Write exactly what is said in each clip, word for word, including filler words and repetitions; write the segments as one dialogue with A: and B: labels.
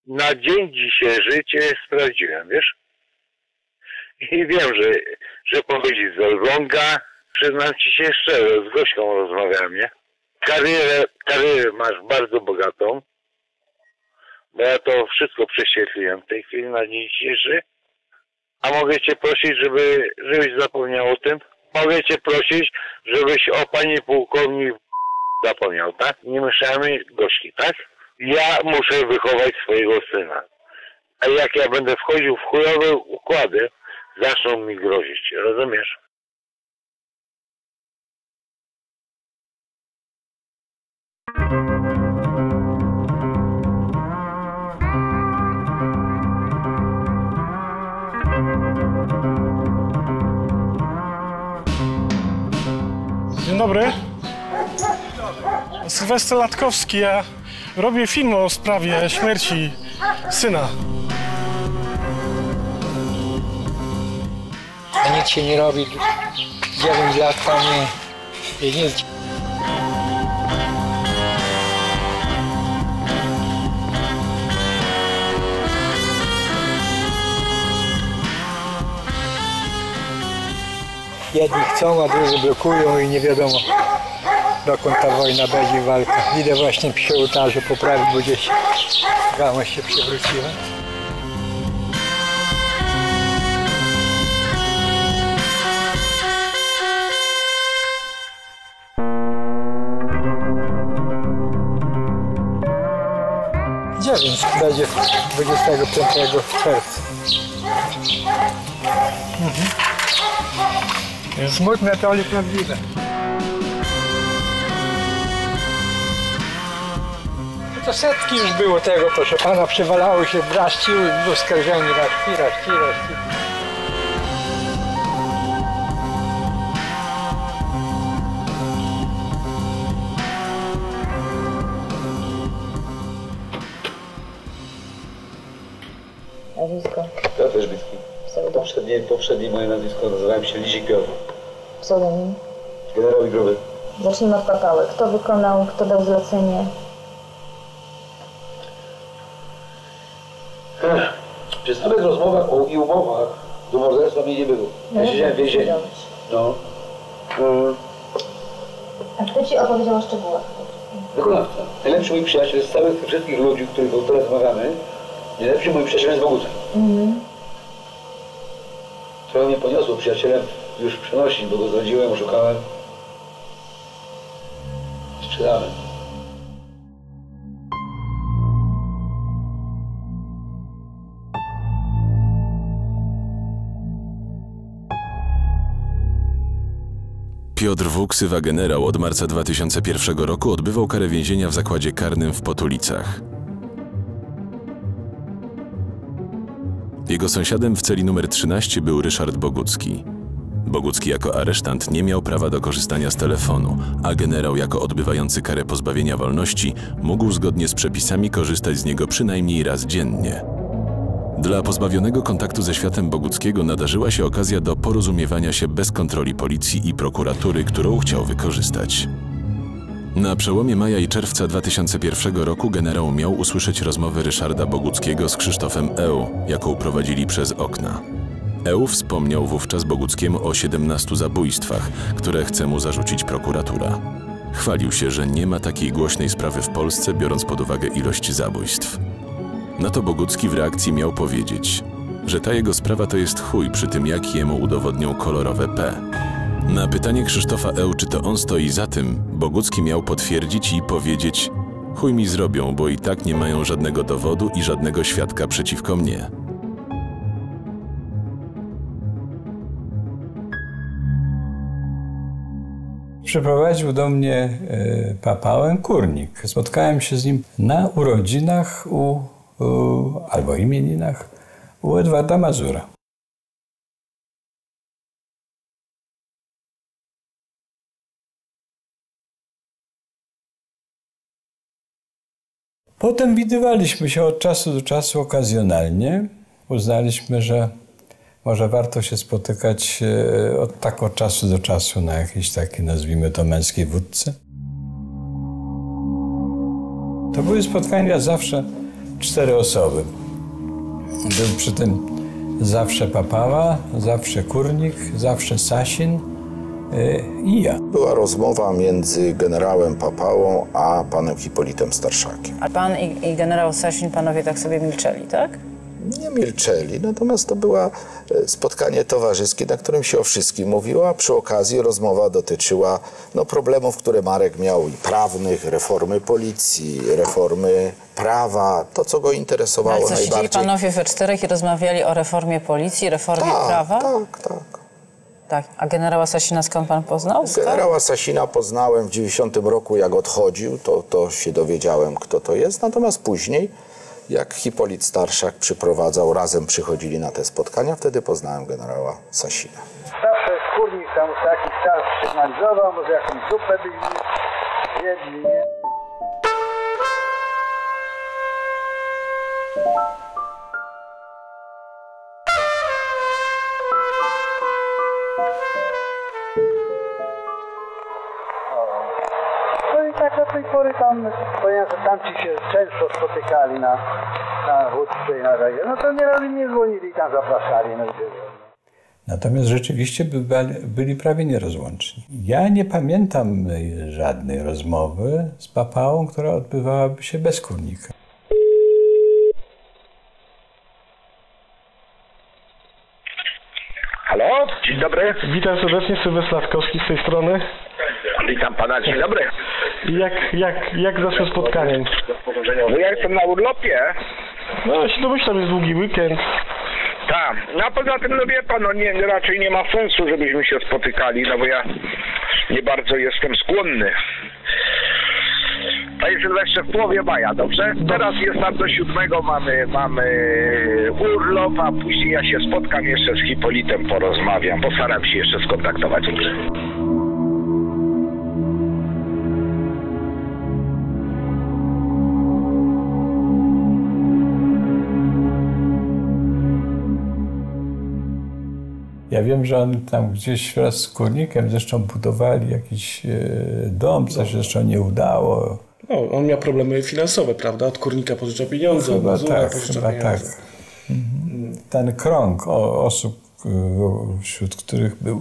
A: na dzień dzisiejszy cię sprawdziłem, wiesz? I wiem, że, że pochodzisz z Elbląga. Przyznam ci się szczerze, z Gośką rozmawiałem, nie? Karierę, karierę masz bardzo bogatą, bo ja to wszystko prześwietliłem w tej chwili na dzień dzisiejszy. A mogę cię prosić, żeby, żebyś zapomniał o tym? Mogę cię prosić, żebyś o panie pułkownik zapomniał, tak? Nie myślałem Gośki, tak? Ja muszę wychować swojego syna. A jak ja będę wchodził w chujowe układy, zaczną mi grozić, rozumiesz?
B: Dzień dobry. Sylwester Latkowski. Ja robię film o sprawie śmierci syna.
C: A nic się nie robi. dziewięć lat tam nie, nie nic. Jedni chcą, a drudzy blokują i nie wiadomo, dokąd ta wojna będzie, walka. Idę właśnie przy ołtarzu poprawić, bo gdzieś gałąź się przewróciła. dziewięć będzie dwudziestego piątego czerwca. Mhm. Jest smutne, to ale prawdziwe. To setki już było tego, proszę pana, przewalało się, braszciły, było skarżeni, raszki, raszki, raszki.
D: Nazwisko?
E: Piotr Żbicki. Poprzednie, poprzednie moje nazwisko nazywałem się Lizik Piotr.
D: Pseudonim?
E: Generał Igrowy.
D: Zacznijmy od papały. Kto wykonał, kto dał zlecenie?
E: Przez nawet rozmowach o, i umowach do morderstwa mnie nie było. Ja
D: No,
E: siedziałem w więzieniu. No. Hmm.
D: A kto ci opowiedział o szczegółach?
E: Wykonawca. Najlepszy mój przyjaciel z całych tych wszystkich ludzi, których teraz rozmawiamy, najlepszy mój przyjaciel jest Bogucki. Mhm. Trochę mnie poniosło przyjacielem już przenosi, bo go zdradziłem, oszukałem. Sprzedałem.
F: Piotr W., ksywa generał, od marca dwa tysiące pierwszego roku odbywał karę więzienia w zakładzie karnym w Potulicach. Jego sąsiadem w celi numer trzynaście był Ryszard Bogucki. Bogucki jako aresztant nie miał prawa do korzystania z telefonu, a generał jako odbywający karę pozbawienia wolności mógł zgodnie z przepisami korzystać z niego przynajmniej raz dziennie. Dla pozbawionego kontaktu ze światem Boguckiego nadarzyła się okazja do porozumiewania się bez kontroli policji i prokuratury, którą chciał wykorzystać. Na przełomie maja i czerwca dwa tysiące pierwszego roku generał miał usłyszeć rozmowę Ryszarda Boguckiego z Krzysztofem E., jaką prowadzili przez okna. E. wspomniał wówczas Boguckiemu o siedemnastu zabójstwach, które chce mu zarzucić prokuratura. Chwalił się, że nie ma takiej głośnej sprawy w Polsce, biorąc pod uwagę ilość zabójstw. Na to Bogucki w reakcji miał powiedzieć, że ta jego sprawa to jest chuj przy tym, jak jemu udowodnią kolorowe P. Na pytanie Krzysztofa E., czy to on stoi za tym, Bogucki miał potwierdzić i powiedzieć: chuj mi zrobią, bo i tak nie mają żadnego dowodu i żadnego świadka przeciwko mnie.
G: Przyprowadził do mnie y, papałem Kurnik. Spotkałem się z nim na urodzinach u, u, albo imieninach u Edwarda Mazura. Potem widywaliśmy się od czasu do czasu okazjonalnie. Uznaliśmy, że może warto się spotykać od tak od czasu do czasu na jakiejś takiej, nazwijmy to, męskiej wódce. To były spotkania zawsze cztery osoby. Był przy tym zawsze Papała, zawsze Kurnik, zawsze Sasin yy, i ja.
H: Była rozmowa między generałem Papałą a panem Hipolitem Starszakiem.
I: A pan i, i generał Sasin, panowie tak sobie milczeli, tak?
H: Nie milczeli, natomiast to było spotkanie towarzyskie, na którym się o wszystkim mówiło, a przy okazji rozmowa dotyczyła no, problemów, które Marek miał i prawnych, reformy policji, reformy prawa, to co go interesowało
I: Ale co,
H: najbardziej.
I: siedzieli panowie we czterech i rozmawiali o reformie policji, reformie
H: tak,
I: prawa?
H: Tak, tak.
I: Tak. A generała Sasina skąd pan poznał?
H: Generała Sasina poznałem w dziewięćdziesiątym roku, jak odchodził, to, to się dowiedziałem, kto to jest, natomiast później jak Hipolit Starszak przyprowadzał, razem przychodzili na te spotkania, wtedy poznałem generała Sasina.
E: Zawsze Kurnik tam co jakiś czas sygnalizował, może jakąś zupę byli jedli, nie? No i tak do tej pory tam, ponieważ tamci się często spotykali na, na wódce i na razie, no to nieraz im nie dzwonili i tam zapraszali. No i
G: Natomiast rzeczywiście by, byli prawie nierozłączni. Ja nie pamiętam żadnej rozmowy z Papałą, która odbywałaby się bez Kurnika.
A: Halo, dzień dobry.
B: Witam serdecznie, Sylwester Laskowski z tej strony.
A: Witam pana, dzień dobry.
B: Jak, jak, jak z naszym spotkaniem?
A: No ja jestem na urlopie.
B: No ja się domyślam, jest długi weekend.
A: Tak, no a poza tym, no wie pan, no nie, raczej nie ma sensu, żebyśmy się spotykali, no bo ja nie bardzo jestem skłonny. Panie Sylwestrze, w połowie maja, dobrze? Teraz jest tam do siódmego, mamy, mamy urlop, a później ja się spotkam jeszcze z Hipolitem, porozmawiam, postaram się jeszcze skontaktować.
G: Ja wiem, że oni tam gdzieś wraz z Kurnikiem zresztą budowali jakiś e, dom, coś zresztą nie udało.
B: No, on miał problemy finansowe, prawda? Od Kurnika pożyczał pieniądze,
G: Chyba
B: od Mazura
G: tak,
B: pożyczał
G: chyba
B: pieniądze.
G: tak. Mhm. Ten krąg o, osób, e, wśród których był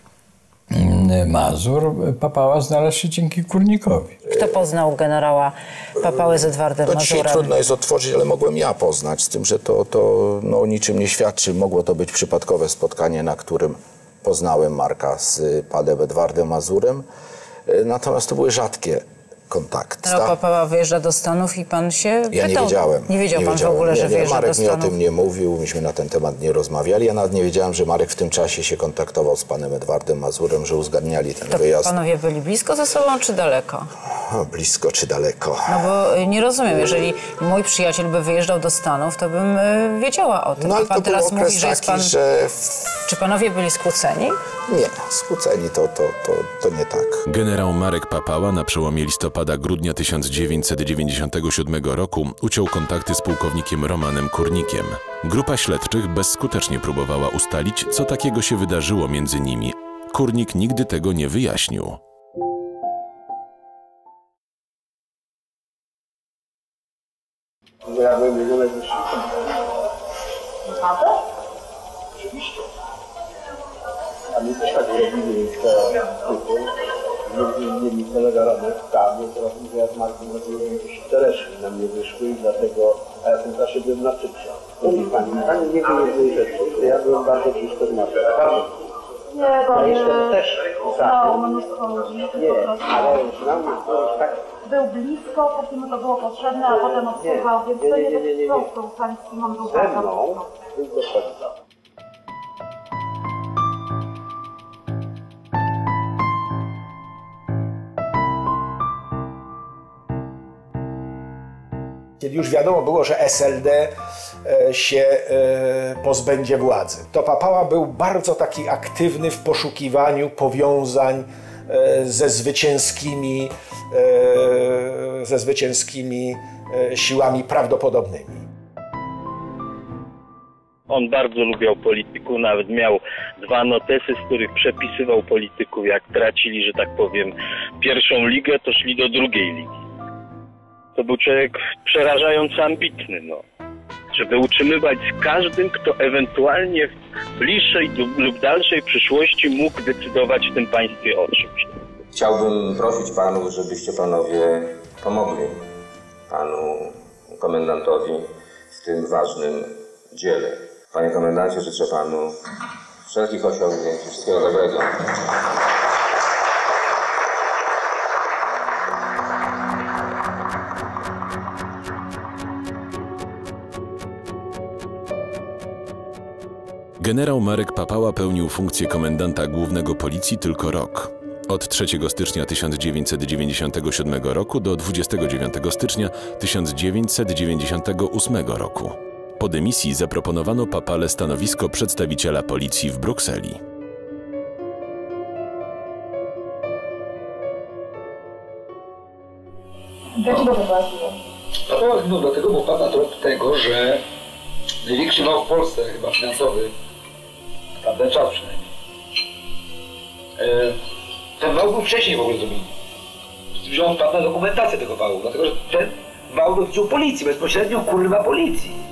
G: Mazur, Papała znalazł się dzięki Kurnikowi.
I: Kto poznał generała Papałę z Edwardem
H: To dzisiaj
I: Mazurem?
H: trudno jest otworzyć, ale mogłem ja poznać, z tym, że to, to no, o niczym nie świadczy. Mogło to być przypadkowe spotkanie, na którym poznałem Marka z panem Edwardem Mazurem. Natomiast to były rzadkie kontakty.
I: Generał Papała wyjeżdża do Stanów i pan się
H: Ja
I: pytał.
H: nie wiedziałem.
I: Nie wiedział
H: nie
I: pan
H: wiedziałem.
I: w ogóle,
H: nie,
I: że
H: nie,
I: wyjeżdża
H: Marek
I: do
H: mi o
I: Stanów?
H: tym nie mówił, myśmy na ten temat nie rozmawiali. Ja nawet nie wiedziałem, że Marek w tym czasie się kontaktował z panem Edwardem Mazurem, że uzgadniali ten
I: To
H: wyjazd.
I: panowie byli blisko ze sobą, czy daleko?
H: O, blisko czy daleko?
I: No bo nie rozumiem, jeżeli mój przyjaciel by wyjeżdżał do Stanów, to bym y, wiedziała o tym.
H: No ale
I: A pan
H: to był
I: teraz
H: okres
I: mówi, że jest
H: taki,
I: pan...
H: że...
I: Czy panowie byli skłóceni?
H: Nie, skłóceni to, to, to, to nie tak.
F: Generał Marek Papała na przełomie listopada-grudnia tysiąc dziewięćset dziewięćdziesiątego siódmego roku uciął kontakty z pułkownikiem Romanem Kurnikiem. Grupa śledczych bezskutecznie próbowała ustalić, co takiego się wydarzyło między nimi. Kurnik nigdy tego nie wyjaśnił.
E: Ja byłem jego najbliższy.
D: Naprawdę?
E: Oczywiście. A my też tak robili te typy. Między innymi kolega Radek Kamil, teraz mówię, ja z Markiem robiłem jakieś intereszki na mnie wyszły i dlatego, a ja w tym czasie byłem na Cyprze. Mówi pani, pani nie wie jednej rzeczy, że ja byłem bardzo blisko z Markiem. Bardzo.
D: Nie, bo
E: A
D: nie...
E: jeszcze też.
D: No, mnóstwo ludzi.
E: Nie,
D: Po prostu.
E: ale przynajmniej to tak.
D: Był blisko, póki mu to było potrzebne, a potem odsuwał, więc to
E: nie,
D: nie
E: nie, nie, nie,
D: tak
E: nie.
D: prosto. Ustaliski on był
E: Ze
D: bardzo
E: mną
D: blisko.
E: był dokładnie.
J: Kiedy już wiadomo było, że S L D się pozbędzie władzy, to Papała był bardzo taki aktywny w poszukiwaniu powiązań ze zwycięskimi, ze zwycięskimi siłami prawdopodobnymi.
K: On bardzo lubiał polityków, nawet miał dwa notesy, z których przepisywał polityków. Jak tracili, że tak powiem, pierwszą ligę, to szli do drugiej ligi. to był człowiek przerażająco ambitny, no. Żeby utrzymywać z każdym, kto ewentualnie w bliższej lub dalszej przyszłości mógł decydować w tym państwie o czymś.
L: Chciałbym prosić panów, żebyście panowie pomogli panu komendantowi w tym ważnym dziele. Panie komendancie, życzę panu wszelkich osiągnięć i wszystkiego dobrego.
F: Generał Marek Papała pełnił funkcję komendanta głównego policji tylko rok. Od trzeciego stycznia tysiąc dziewięćset dziewięćdziesiątego siódmego roku do dwudziestego dziewiątego stycznia tysiąc dziewięćset dziewięćdziesiątego ósmego roku. Po dymisji zaproponowano Papale stanowisko przedstawiciela policji w Brukseli.
D: Dlaczego to ważne?
M: Papała zginął dlatego, bo padł na trop tego, że największy wał w Polsce, chyba finansowy, na tamten czas przynajmniej, e, ten wał był wcześniej w ogóle zrobiony. Wziął pan na dokumentację tego wału, dlatego że ten wał dotyczył policji, bezpośrednio kurwa policji.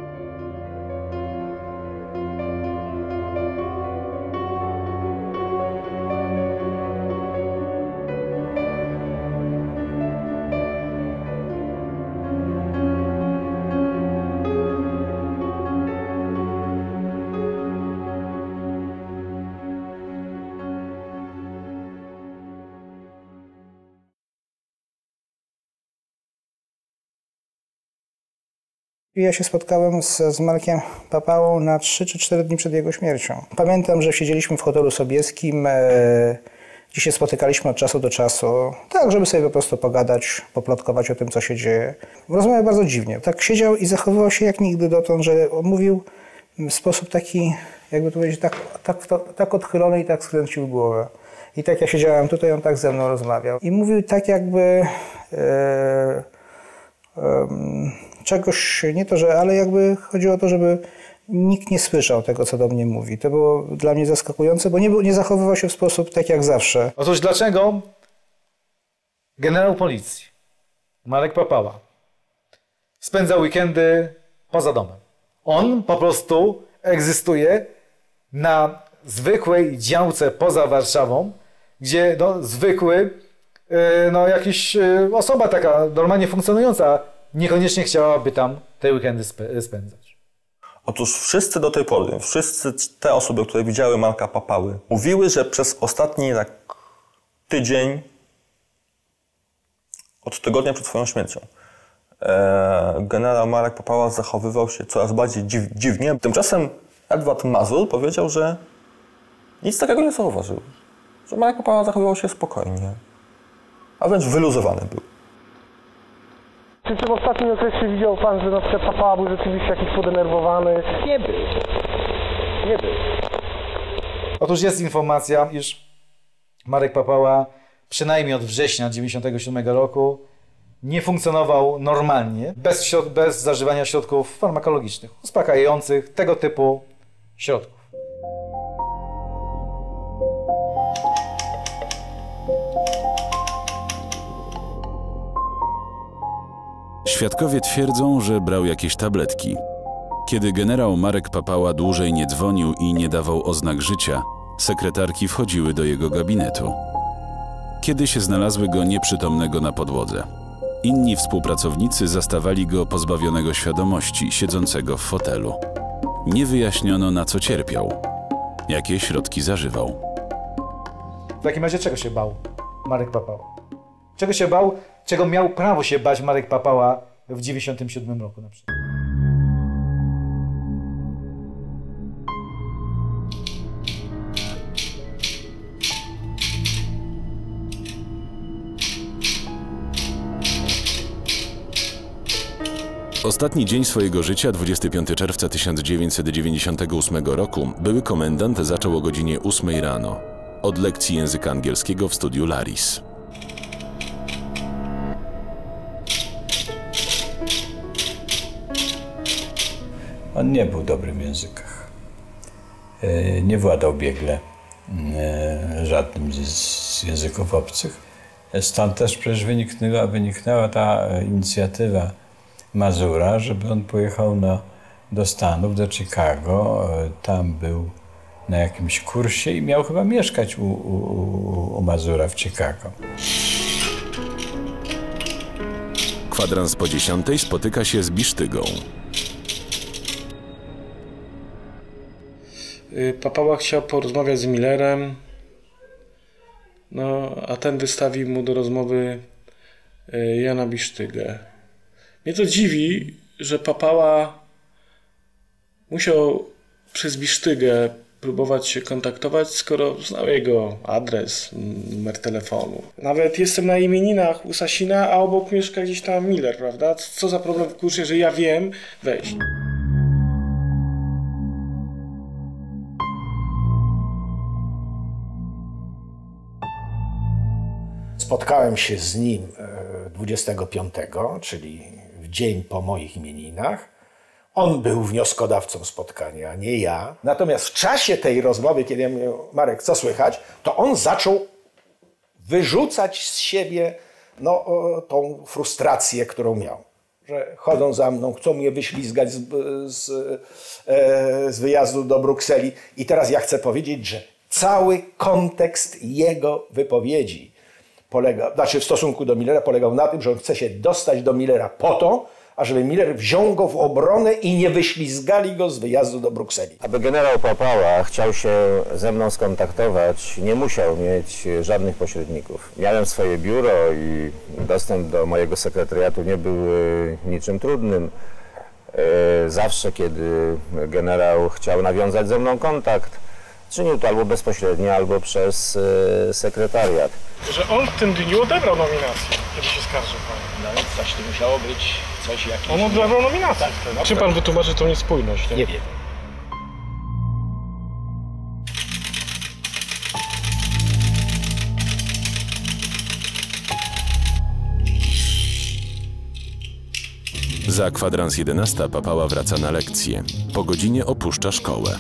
N: Ja się spotkałem z, z Markiem Papałą na trzy czy cztery dni przed jego śmiercią. Pamiętam, że siedzieliśmy w hotelu Sobieskim, e, gdzie się spotykaliśmy od czasu do czasu, tak, żeby sobie po prostu pogadać, poplotkować o tym, co się dzieje. Rozmawiał bardzo dziwnie. Tak siedział i zachowywał się jak nigdy dotąd, że mówił w sposób taki, jakby to powiedzieć, tak, tak, tak, tak odchylony i tak skręcił głowę. I tak ja siedziałem tutaj, on tak ze mną rozmawiał. I mówił tak jakby... E, e, czegoś, nie to, że, ale jakby chodziło o to, żeby nikt nie słyszał tego, co do mnie mówi. To było dla mnie zaskakujące, bo nie, był, nie zachowywał się w sposób tak jak zawsze.
O: Otóż dlaczego generał policji Marek Papała spędza weekendy poza domem? On po prostu egzystuje na zwykłej działce poza Warszawą, gdzie no, zwykły, yy, no jakaś yy, osoba taka normalnie funkcjonująca niekoniecznie chciałaby tam te weekendy spędzać.
P: Otóż wszyscy do tej pory, wszyscy te osoby, które widziały Marka Papały, mówiły, że przez ostatni tak tydzień, od tygodnia przed swoją śmiercią, e, generał Marek Papała zachowywał się coraz bardziej dziw, dziwnie. Tymczasem Edward Mazur powiedział, że nic takiego nie zauważył. Że Marek Papała zachowywał się spokojnie, a wręcz wyluzowany był.
B: Czy, czy w ostatnim okresie widział pan, że na przykład Papała był rzeczywiście jakiś podenerwowany?
M: Nie był. Nie był.
O: Otóż jest informacja, iż Marek Papała przynajmniej od września tysiąc dziewięćset dziewięćdziesiątego siódmego roku nie funkcjonował normalnie, bez, bez zażywania środków farmakologicznych, uspokajających, tego typu środków.
F: Świadkowie twierdzą, że brał jakieś tabletki. Kiedy generał Marek Papała dłużej nie dzwonił i nie dawał oznak życia, sekretarki wchodziły do jego gabinetu. Kiedyś znalazły go nieprzytomnego na podłodze. Inni współpracownicy zastawali go pozbawionego świadomości, siedzącego w fotelu. Nie wyjaśniono, na co cierpiał, jakie środki zażywał.
O: W takim razie czego się bał Marek Papała? Czego się bał, czego miał prawo się bać Marek Papała w tysiąc dziewięćset dziewięćdziesiątym siódmym roku na przykład?
F: Ostatni dzień swojego życia, dwudziestego piątego czerwca tysiąc dziewięćset dziewięćdziesiątego ósmego roku, były komendant zaczął o godzinie ósmej rano od lekcji języka angielskiego w studiu Laris.
G: On nie był dobry w językach. Nie władał biegle żadnym z języków obcych. Stąd też przecież wyniknęła, wyniknęła ta inicjatywa Mazura, żeby on pojechał na, do Stanów, do Chicago. Tam był na jakimś kursie i miał chyba mieszkać u, u, u Mazura w Chicago.
F: Kwadrans po dziesiątej spotyka się z Bisztygą.
B: Papała chciał porozmawiać z Millerem, no a ten wystawił mu do rozmowy Jana Bisztygę. Mnie to dziwi, że Papała musiał przez Bisztygę próbować się kontaktować, skoro znał jego adres, numer telefonu. Nawet jestem na imieninach u Sasina, a obok mieszka gdzieś tam Miller, prawda? Co za problem w kursie, że ja wiem, weź.
J: Spotkałem się z nim dwudziestego piątego, czyli w dzień po moich imieninach. On był wnioskodawcą spotkania, a nie ja. Natomiast w czasie tej rozmowy, kiedy ja mówię, Marek, co słychać, to on zaczął wyrzucać z siebie no, tą frustrację, którą miał. Że chodzą za mną, chcą mnie wyślizgać z, z, z wyjazdu do Brukseli. I teraz ja chcę powiedzieć, że cały kontekst jego wypowiedzi polega, znaczy w stosunku do Millera polegał na tym, że on chce się dostać do Millera po to, ażeby Miller wziął go w obronę i nie wyślizgali go z wyjazdu do Brukseli.
L: Aby generał Papała chciał się ze mną skontaktować, nie musiał mieć żadnych pośredników. Miałem swoje biuro i dostęp do mojego sekretariatu nie był niczym trudnym. Zawsze, kiedy generał chciał nawiązać ze mną kontakt, czynił to albo bezpośrednio, albo przez sekretariat.
B: Że on w tym dniu odebrał nominację, kiedy się skarżył pan.
J: No więc coś tu musiało być, coś jakieś...
B: On odebrał nominację.
J: Tak, no,
B: czym pan wytłumaczy tą niespójność?
J: Nie, nie wiem.
F: Za kwadrans jedenasta Papała wraca na lekcję. Po godzinie opuszcza szkołę.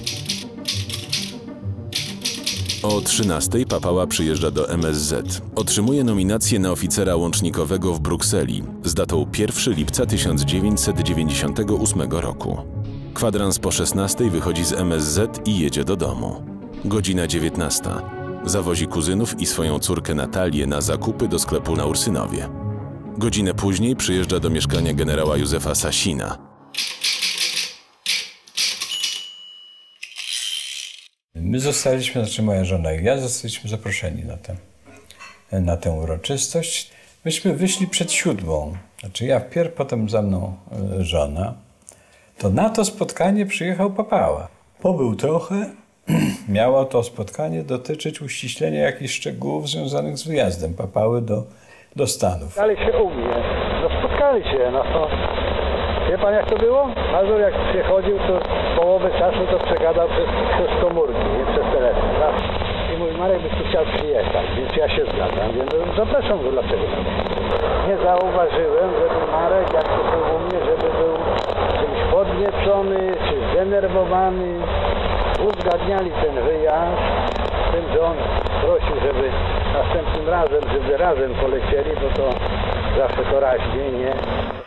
F: O trzynastej Papała przyjeżdża do M S Z. Otrzymuje nominację na oficera łącznikowego w Brukseli z datą pierwszego lipca tysiąc dziewięćset dziewięćdziesiątego ósmego roku. Kwadrans po szesnastej wychodzi z M S Z i jedzie do domu. Godzina dziewiętnasta. Zawozi kuzynów i swoją córkę Natalię na zakupy do sklepu na Ursynowie. Godzinę później przyjeżdża do mieszkania generała Józefa Sasina.
G: My zostaliśmy, znaczy moja żona i ja, zostaliśmy zaproszeni na tę, na tę uroczystość. Myśmy wyszli przed siódmą, znaczy ja wpierw, potem za mną żona. To na to spotkanie przyjechał Papała. Pobył trochę. Miało to spotkanie dotyczyć uściślenia jakichś szczegółów związanych z wyjazdem Papały do, do Stanów.
Q: Ale się u mnie. No spotkali się, no to... Wie pan jak to było? Mazur jak przychodził, to połowę czasu to przegadał przez, przez komórki, nie przez telefon. Tak? I mówi, Marek byś tu chciał przyjechać, więc ja się zgadzam. Więc zapraszam go, dlaczego nie? Nie zauważyłem, żeby Marek, jak to był u mnie, żeby był czymś podniecony, czy zdenerwowany. Uzgadniali ten wyjazd z tym, że on prosił, żeby następnym razem, żeby razem polecieli, bo to zawsze to raźnie, nie?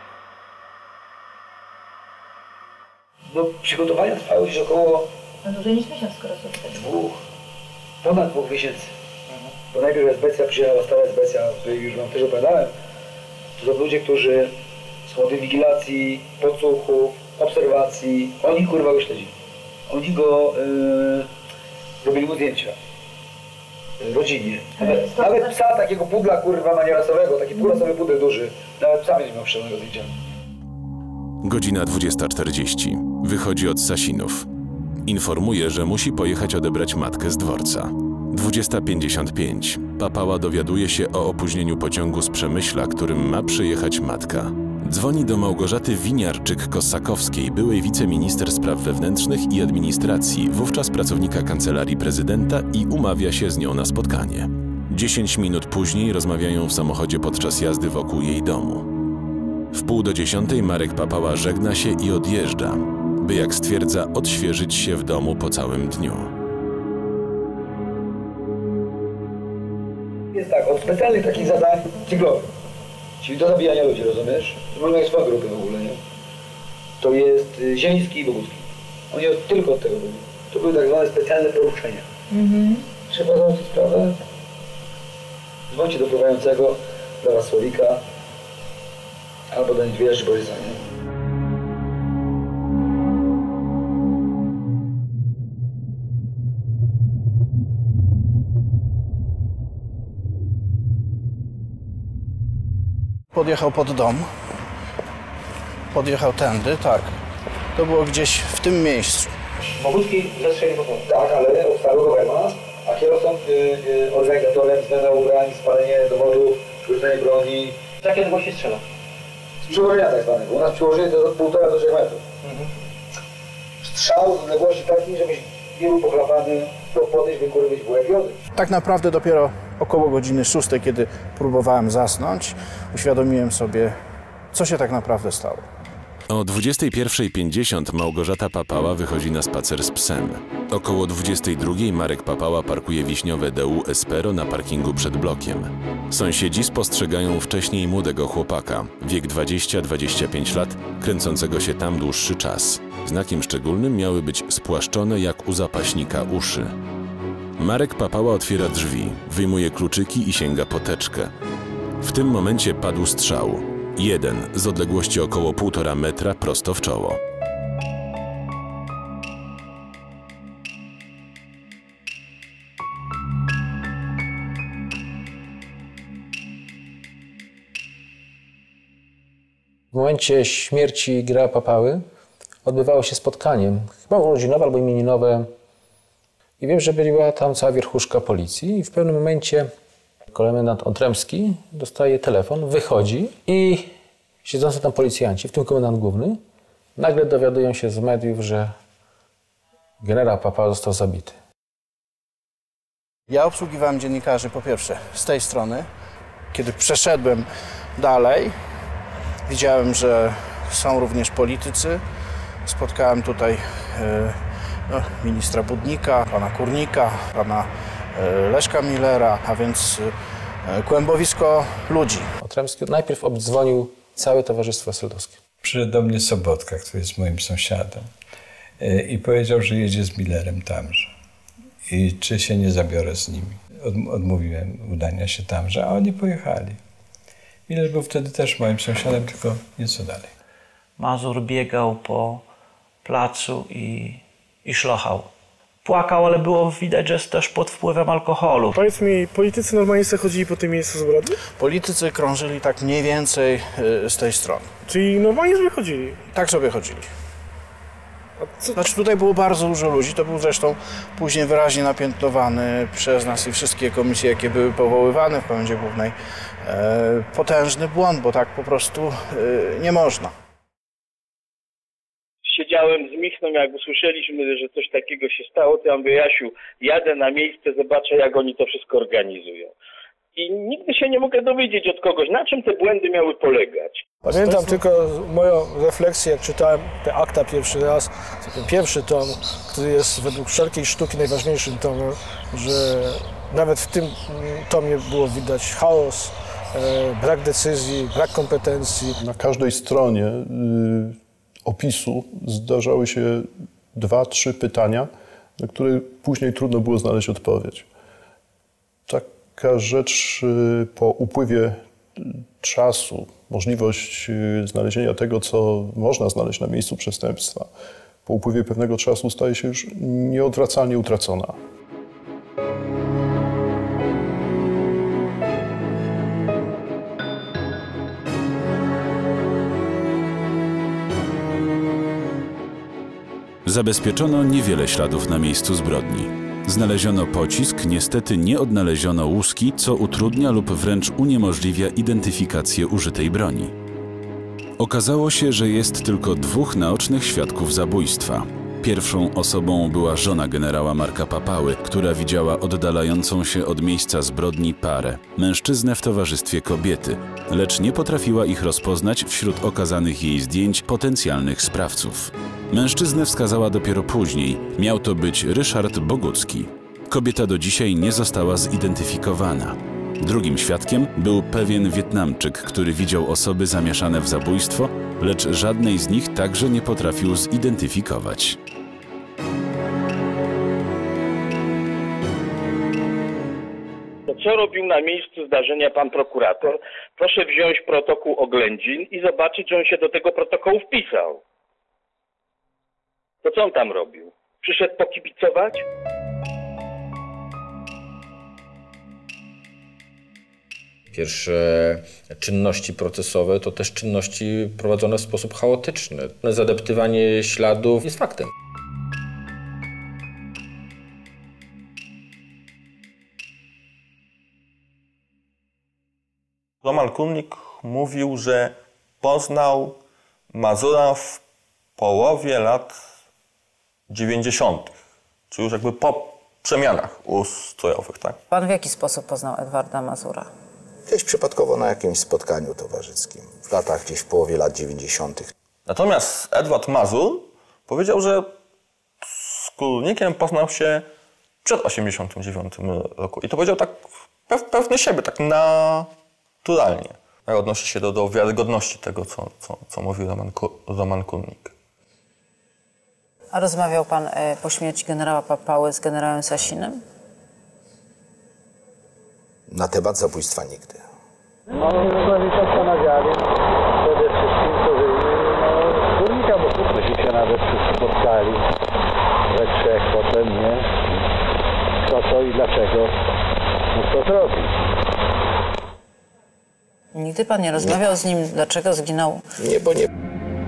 M: No, przygotowania trwały gdzieś około...
D: No dłużej niż miesiąc, skoro sobie tak.
M: Dwóch, ponad dwóch miesięcy. Bo najpierw Esbecja przyjechała, stara Esbecja, o której już wam też opowiadałem. To są ludzie, którzy są od inwigilacji, podsłuchów, obserwacji. Oni kurwa go śledzili. Oni go yy, robili mu zdjęcia. Yy, rodzinnie. Nawet, nawet psa takiego pudla kurwa manierasowego, taki półrasowy pudel duży. Nawet psa nie miał przelonego zdjęcia.
F: Godzina dwudziesta czterdzieści. Wychodzi od Sasinów. Informuje, że musi pojechać odebrać matkę z dworca. dwudziesta pięćdziesiąt pięć. Papała dowiaduje się o opóźnieniu pociągu z Przemyśla, którym ma przyjechać matka. Dzwoni do Małgorzaty Winiarczyk-Kossakowskiej, byłej wiceminister spraw wewnętrznych i administracji, wówczas pracownika Kancelarii Prezydenta, i umawia się z nią na spotkanie. Dziesięć minut później rozmawiają w samochodzie podczas jazdy wokół jej domu. W pół do dziesiątej Marek Papała żegna się i odjeżdża, by, jak stwierdza, odświeżyć się w domu po całym dniu.
M: Jest tak, od specjalnych takich zadań cyglowych, czyli do zabijania ludzi, rozumiesz? Można jest dwa grupy w ogóle, nie? To jest Zieliński i Bogucki. Oni od, tylko od tego byli. To były tak zwane specjalne poruszenia. Mhm. Trzeba załatwić sprawę. Dzwońcie do próbującego, dla was słowika, albo do niedźwiedzia czy Borysa, nie?
R: Podjechał pod dom. Podjechał tędy, tak. To było gdzieś w tym miejscu.
M: Bogucki zastrzelił potem. Tak, ale odstawił go Wema, a kierowcą, y, y, organizatorem zmiana ubrań, spalenie dowodów, używanie broni. Jakie odgłośnie strzela? Z przyłożenia tak zwanego. U nas przyłożenie to jest od półtora do trzech metrów. Mhm. Strzał z odległości takiej, żebyś nie był pochlapany, to podejść, wykurwić bułek jody.
R: Tak naprawdę dopiero około godziny szóstej, kiedy próbowałem zasnąć, uświadomiłem sobie, co się tak naprawdę stało.
F: O dwudziestej pierwszej pięćdziesiąt Małgorzata Papała wychodzi na spacer z psem. Około dwudziestej drugiej Marek Papała parkuje wiśniowe D U Espero na parkingu przed blokiem. Sąsiedzi spostrzegają wcześniej młodego chłopaka, wiek dwadzieścia dwadzieścia pięć lat, kręcącego się tam dłuższy czas. Znakiem szczególnym miały być spłaszczone jak u zapaśnika uszy. Marek Papała otwiera drzwi, wyjmuje kluczyki i sięga po teczkę. W tym momencie padł strzał. Jeden z odległości około półtora metra prosto w czoło.
S: W momencie śmierci generała Papały odbywało się spotkanie, chyba urodzinowe albo imieninowe. I wiem, że była tam cała wierchuszka policji i w pewnym momencie komendant Otremski dostaje telefon, wychodzi i siedzący tam policjanci, w tym komendant główny, nagle dowiadują się z mediów, że generał Papała został zabity.
R: Ja obsługiwałem dziennikarzy po pierwsze z tej strony. Kiedy przeszedłem dalej, widziałem, że są również politycy. Spotkałem tutaj e, no, ministra Budnika, pana Kurnika, pana e, Leszka Millera, a więc e, kłębowisko ludzi.
S: Otremski najpierw obdzwonił całe towarzystwo eseldowskie.
G: Przyszedł do mnie Sobotka, który jest moim sąsiadem, i powiedział, że jedzie z Millerem tamże. I czy się nie zabiorę z nimi. Odmówiłem udania się tamże, a oni pojechali. Miller był wtedy też moim sąsiadem, tylko nieco dalej.
T: Mazur biegał po placu i, i szlochał. Płakał, ale było widać, że jest też pod wpływem alkoholu.
B: Powiedz mi, politycy normalnie sobie chodzili po tym miejscu zbrodni?
R: Politycy krążyli tak mniej więcej z tej strony.
B: Czyli normalnie sobie chodzili?
R: Tak sobie chodzili. Znaczy tutaj było bardzo dużo ludzi, to był zresztą później wyraźnie napiętnowany przez nas i wszystkie komisje, jakie były powoływane w Komendzie Głównej. E, potężny błąd, bo tak po prostu e, nie można.
K: Siedziałem z Michną, jak usłyszeliśmy, że coś takiego się stało, to ja mówię, Jasiu, jadę na miejsce, zobaczę, jak oni to wszystko organizują. I nigdy się nie mogę dowiedzieć od kogoś, na czym te błędy miały polegać.
Q: Pamiętam tylko moją refleksję, jak czytałem te akta pierwszy raz, ten pierwszy tom, który jest według wszelkiej sztuki najważniejszym tomem, że nawet w tym tomie było widać chaos, brak decyzji, brak kompetencji.
U: Na każdej stronie y, opisu zdarzały się dwa, trzy pytania, na które później trudno było znaleźć odpowiedź. Taka rzecz y, po upływie czasu, możliwość y, znalezienia tego, co można znaleźć na miejscu przestępstwa, po upływie pewnego czasu staje się już nieodwracalnie utracona.
F: Zabezpieczono niewiele śladów na miejscu zbrodni. Znaleziono pocisk, niestety nie odnaleziono łuski, co utrudnia lub wręcz uniemożliwia identyfikację użytej broni. Okazało się, że jest tylko dwóch naocznych świadków zabójstwa. Pierwszą osobą była żona generała Marka Papały, która widziała oddalającą się od miejsca zbrodni parę, mężczyznę w towarzystwie kobiety, lecz nie potrafiła ich rozpoznać wśród okazanych jej zdjęć potencjalnych sprawców. Mężczyznę wskazała dopiero później. Miał to być Ryszard Bogucki. Kobieta do dzisiaj nie została zidentyfikowana. Drugim świadkiem był pewien Wietnamczyk, który widział osoby zamieszane w zabójstwo, lecz żadnej z nich także nie potrafił zidentyfikować.
K: To co robił na miejscu zdarzenia pan prokurator? Proszę wziąć protokół oględzin i zobaczyć, że on się do tego protokołu wpisał. To co on tam robił? Przyszedł pokibicować?
S: Pierwsze czynności procesowe to też czynności prowadzone w sposób chaotyczny. Zadeptywanie śladów jest faktem.
P: Roman Kurnik mówił, że poznał Mazura w połowie lat dziewięćdziesiątych, czyli już jakby po przemianach ustrojowych, tak?
I: Pan w jaki sposób poznał Edwarda Mazura?
H: Gdzieś przypadkowo na jakimś spotkaniu towarzyskim, w latach gdzieś w połowie lat dziewięćdziesiątych.
P: Natomiast Edward Mazur powiedział, że z Kurnikiem poznał się przed osiemdziesiątym dziewiątym roku. I to powiedział tak pewny siebie, tak naturalnie. Odnosi się do, do wiarygodności tego, co, co, co mówił Roman, Roman Kurnik.
I: A rozmawiał pan e, po śmierci generała Papały z generałem Sasinem?
H: Na temat zabójstwa nigdy.
Q: No, rozmawiali tak pomagali. Przede wszystkim to, że no, Kurnika, bo myśmy się nawet spotkali we trzech, potem nie. Kto to i dlaczego mógł to zrobić.
I: Nigdy pan nie rozmawiał nie. z nim, dlaczego zginął?
H: Nie, bo nie.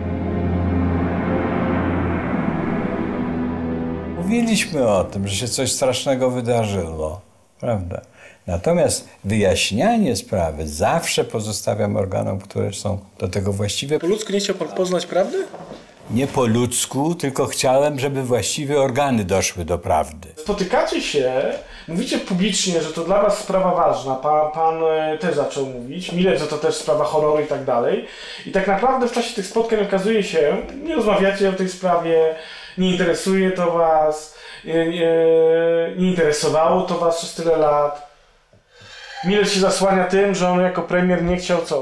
G: Mówiliśmy o tym, że się coś strasznego wydarzyło, prawda? Natomiast wyjaśnianie sprawy zawsze pozostawiam organom, które są do tego właściwe.
B: Po ludzku nie chciał pan poznać prawdy?
G: Nie po ludzku, tylko chciałem, żeby właściwe organy doszły do prawdy.
B: Spotykacie się, mówicie publicznie, że to dla was sprawa ważna. Pan, pan też zaczął mówić. Miller, że to też sprawa honoru i tak dalej. I tak naprawdę w czasie tych spotkań okazuje się, nie rozmawiacie o tej sprawie, nie interesuje to was, nie, nie, nie interesowało to was przez tyle lat. Miller się zasłania tym, że on jako premier nie chciał co?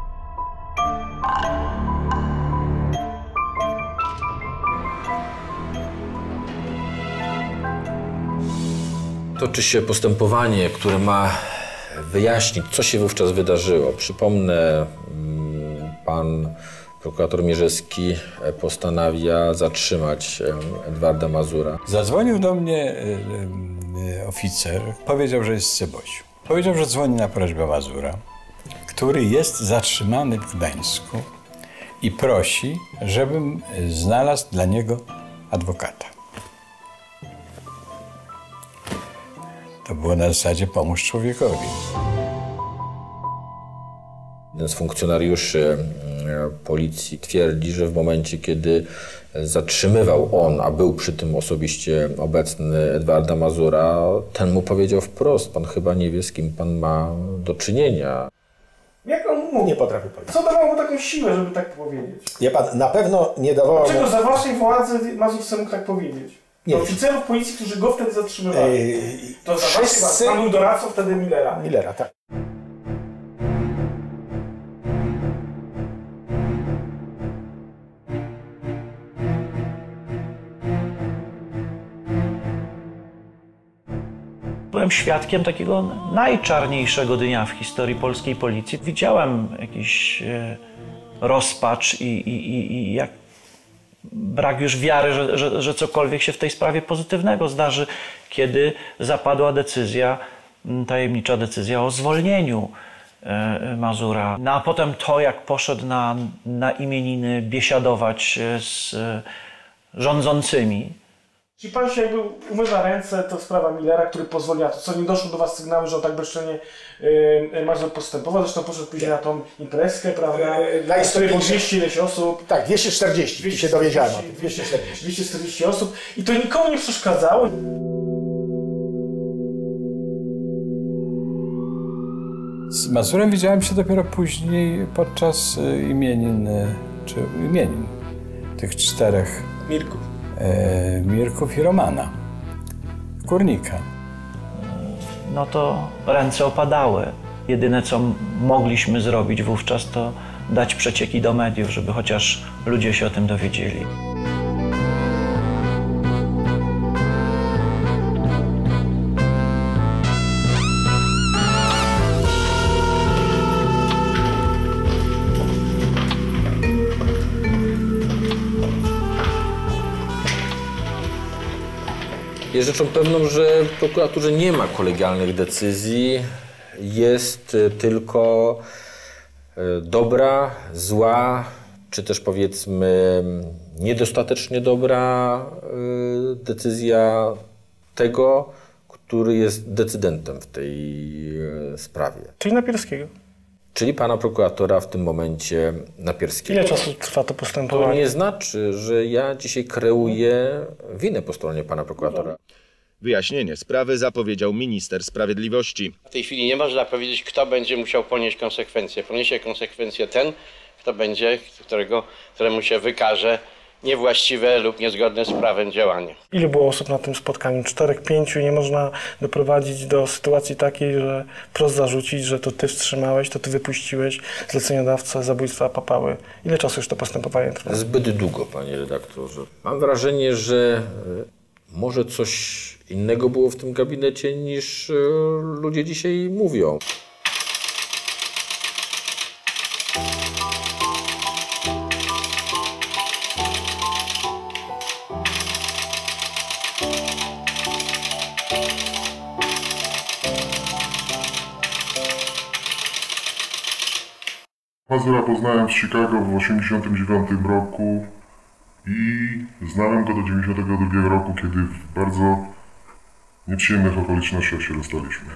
S: Toczy się postępowanie, które ma wyjaśnić, co się wówczas wydarzyło. Przypomnę, pan prokurator Mierzewski postanawia zatrzymać Edwarda Mazura.
G: Zadzwonił do mnie oficer, powiedział, że jest w Cybosiu. Powiedział, że dzwoni na prośbę Mazura, który jest zatrzymany w Gdańsku i prosi, żebym znalazł dla niego adwokata. To było na zasadzie pomóż człowiekowi.
S: Jeden z funkcjonariuszy policji twierdzi, że w momencie, kiedy zatrzymywał on, a był przy tym osobiście obecny Edwarda Mazura, ten mu powiedział wprost: pan chyba nie wie, z kim pan ma do czynienia.
B: Jak on mu
J: Nie potrafię powiedzieć.
B: Co dawało mu taką siłę, żeby tak powiedzieć?
J: Nie, pan na pewno nie dawało
B: Dlaczego
J: mu...
B: za waszej władzy Mazur sobie mógł tak powiedzieć?
J: Nie.
B: Oficerów policji, którzy go wtedy zatrzymywali.
J: Ej,
B: to za waszej władzy. Pan był doradcą wtedy Millera.
J: Millera, tak.
T: Byłem świadkiem takiego najczarniejszego dnia w historii polskiej policji. Widziałem jakiś e, rozpacz i, i, i, i jak brak już wiary, że, że, że cokolwiek się w tej sprawie pozytywnego zdarzy, kiedy zapadła decyzja, tajemnicza decyzja o zwolnieniu e, Mazura. No a potem to, jak poszedł na, na imieniny biesiadować z e, rządzącymi.
B: Jeśli pan się jakby umywa ręce, to sprawa Millera, który pozwolił na to. Co, nie doszło do was sygnały, że on tak bezczelnie yy, Mazur postępował? Zresztą poszedł później na tą imprezkę, prawda?
J: Na
B: której było dwieście ileś osób.
J: Tak, dwieście czterdzieści, dwieście, się dowiedziałem o tym.
B: dwieście czterdzieści. dwieście czterdzieści osób i to nikomu nie przeszkadzało.
G: Z Mazurem widziałem się dopiero później podczas imienin, czy imienin tych czterech
B: Mirków.
G: E, Mirków i Romana Kurnika.
T: no to ręce opadały. Jedyne, co mogliśmy zrobić wówczas, to dać przecieki do mediów, żeby chociaż ludzie się o tym dowiedzieli.
S: Jest rzeczą pewną, że w prokuraturze nie ma kolegialnych decyzji. Jest tylko dobra, zła, czy też powiedzmy niedostatecznie dobra decyzja tego, który jest decydentem w tej sprawie.
B: Czyli Napierskiego.
S: Czyli pana prokuratora w tym momencie Napierskiego.
B: Ile czasu trwa to postępowanie?
S: To nie znaczy, że ja dzisiaj kreuję winę po stronie pana prokuratora.
C: Wyjaśnienie sprawy zapowiedział minister sprawiedliwości.
V: W tej chwili nie można powiedzieć, kto będzie musiał ponieść konsekwencje. Poniesie konsekwencje ten, kto będzie, którego, któremu się wykaże niewłaściwe lub niezgodne z prawem działanie.
B: Ile było osób na tym spotkaniu? Czterech, pięciu? Nie można doprowadzić do sytuacji takiej, że wprost zarzucić, że to ty wstrzymałeś, to ty wypuściłeś zleceniodawcę zabójstwa Papały. Ile czasu już to postępowanie trwa?
S: Zbyt długo, panie redaktorze. Mam wrażenie, że może coś innego było w tym gabinecie, niż ludzie dzisiaj mówią.
W: Mazura poznałem w Chicago w osiemdziesiątym dziewiątym roku i znałem go do dziewięćdziesiątego drugiego roku, kiedy w bardzo nieprzyjemnych okolicznościach się rozstaliśmy.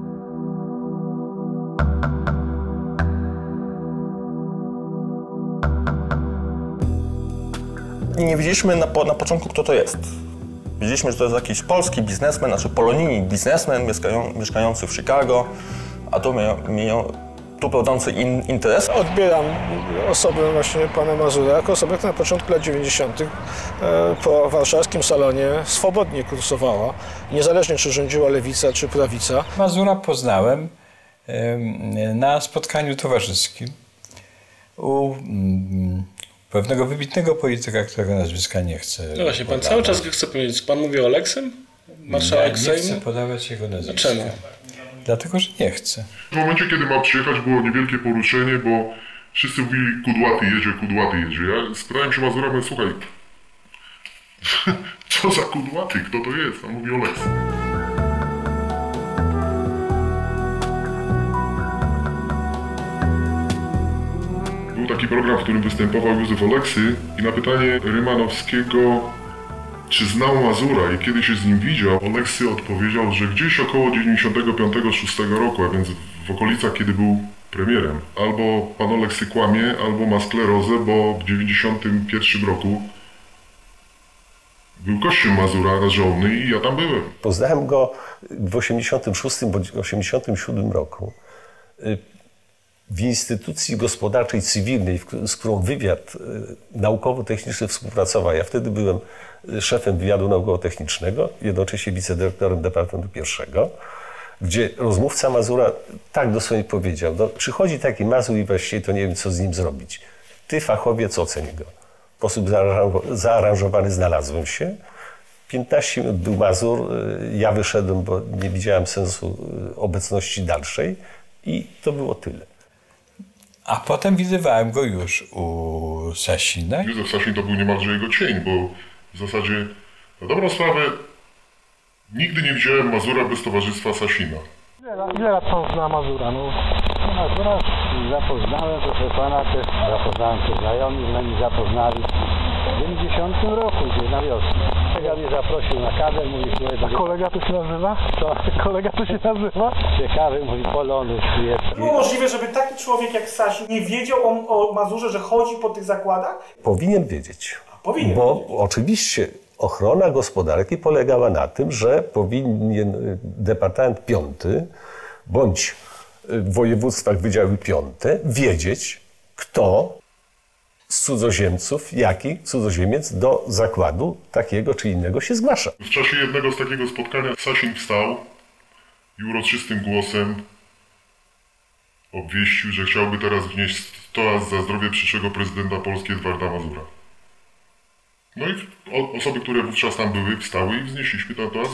P: I nie wiedzieliśmy na, po, na początku, kto to jest. Wiedzieliśmy, że to jest jakiś polski biznesmen, znaczy polonijny biznesmen mieszkają, mieszkający w Chicago, a to miał, miał tu prowadzący in, interes.
J: Odbieram osobę właśnie pana Mazura jako osobę, która na początku lat dziewięćdziesiątych po warszawskim salonie swobodnie kursowała, niezależnie czy rządziła lewica czy prawica.
G: Mazura poznałem na spotkaniu towarzyskim u pewnego wybitnego polityka, którego nazwiska nie chcę
B: No właśnie, pan
G: podawać.
B: cały czas chce powiedzieć. Pan mówi o Oleksym? Marszałek
G: nie,
B: Sejmu?
G: nie chcę podawać jego nazwiska.
B: Czemu?
G: Dlatego, że nie chcę.
W: W momencie, kiedy ma przyjechać, było niewielkie poruszenie, bo wszyscy mówili, kudłaty jedzie, kudłaty jedzie. Ja spytałem się Mazura, mówię, słuchaj, co za kudłaty, kto to jest? On mówi Oleks. Był taki program, w którym występował Józef Oleksy i na pytanie Rymanowskiego, czy znał Mazura i kiedy się z nim widział, Oleksy odpowiedział, że gdzieś około dziewięćdziesiątego piątego szóstego roku, a więc w okolicach, kiedy był premierem. Albo pan Oleksy kłamie, albo ma sklerozę, bo w dziewięćdziesiątym pierwszym roku był kościół Mazura żołny i ja tam byłem.
X: Poznałem go w osiemdziesiątym szóstym bądź osiemdziesiątym siódmym roku w instytucji gospodarczej cywilnej, z którą wywiad naukowo-techniczny współpracował. Ja wtedy byłem szefem wywiadu naukowo-technicznego, jednocześnie wicedyrektorem Departamentu Pierwszego, gdzie rozmówca Mazura tak dosłownie powiedział, no, przychodzi taki Mazur i właściwie to nie wiem, co z nim zrobić. Ty, fachowiec, oceń go. W sposób zaaranżowany znalazłem się. piętnaście minut był Mazur, ja wyszedłem, bo nie widziałem sensu obecności dalszej i to było tyle.
G: A potem widywałem go już u Sasina.
W: Józef Sasin to był niemalże jego cień, bo w zasadzie na dobrą sprawę nigdy nie widziałem Mazura bez towarzystwa Sasina.
Q: Ile lat, ile lat pan zna Mazura? No,
E: Mazura zapoznałem, proszę pana, też zapoznałem się znajomi, z nami zapoznali w dziewięćdziesiątym roku, gdzie na wiosnę. Kolega mnie zaprosił na kawę, mówi, słuchaj...
Q: A kolega to się nazywa?
E: Co?
Q: Kolega to się nazywa?
E: Ciekawy, mówi, Polony jest.
B: Było możliwe, żeby taki człowiek jak Sasin nie wiedział o, o Mazurze, że chodzi po tych zakładach?
X: Powinien wiedzieć.
B: Powinien
X: Bo
B: wiedzieć.
X: oczywiście ochrona gospodarki polegała na tym, że powinien Departament Piąty bądź w województwach Wydziały Piąte wiedzieć, kto z cudzoziemców, jaki cudzoziemiec do zakładu takiego czy innego się zgłasza.
W: W czasie jednego z takiego spotkania Sasin wstał i uroczystym głosem obwieścił, że chciałby teraz wnieść toast za zdrowie przyszłego prezydenta Polski Edwarda Mazura. No i osoby, które wówczas tam były, wstały i wznieśliśmy ten toast.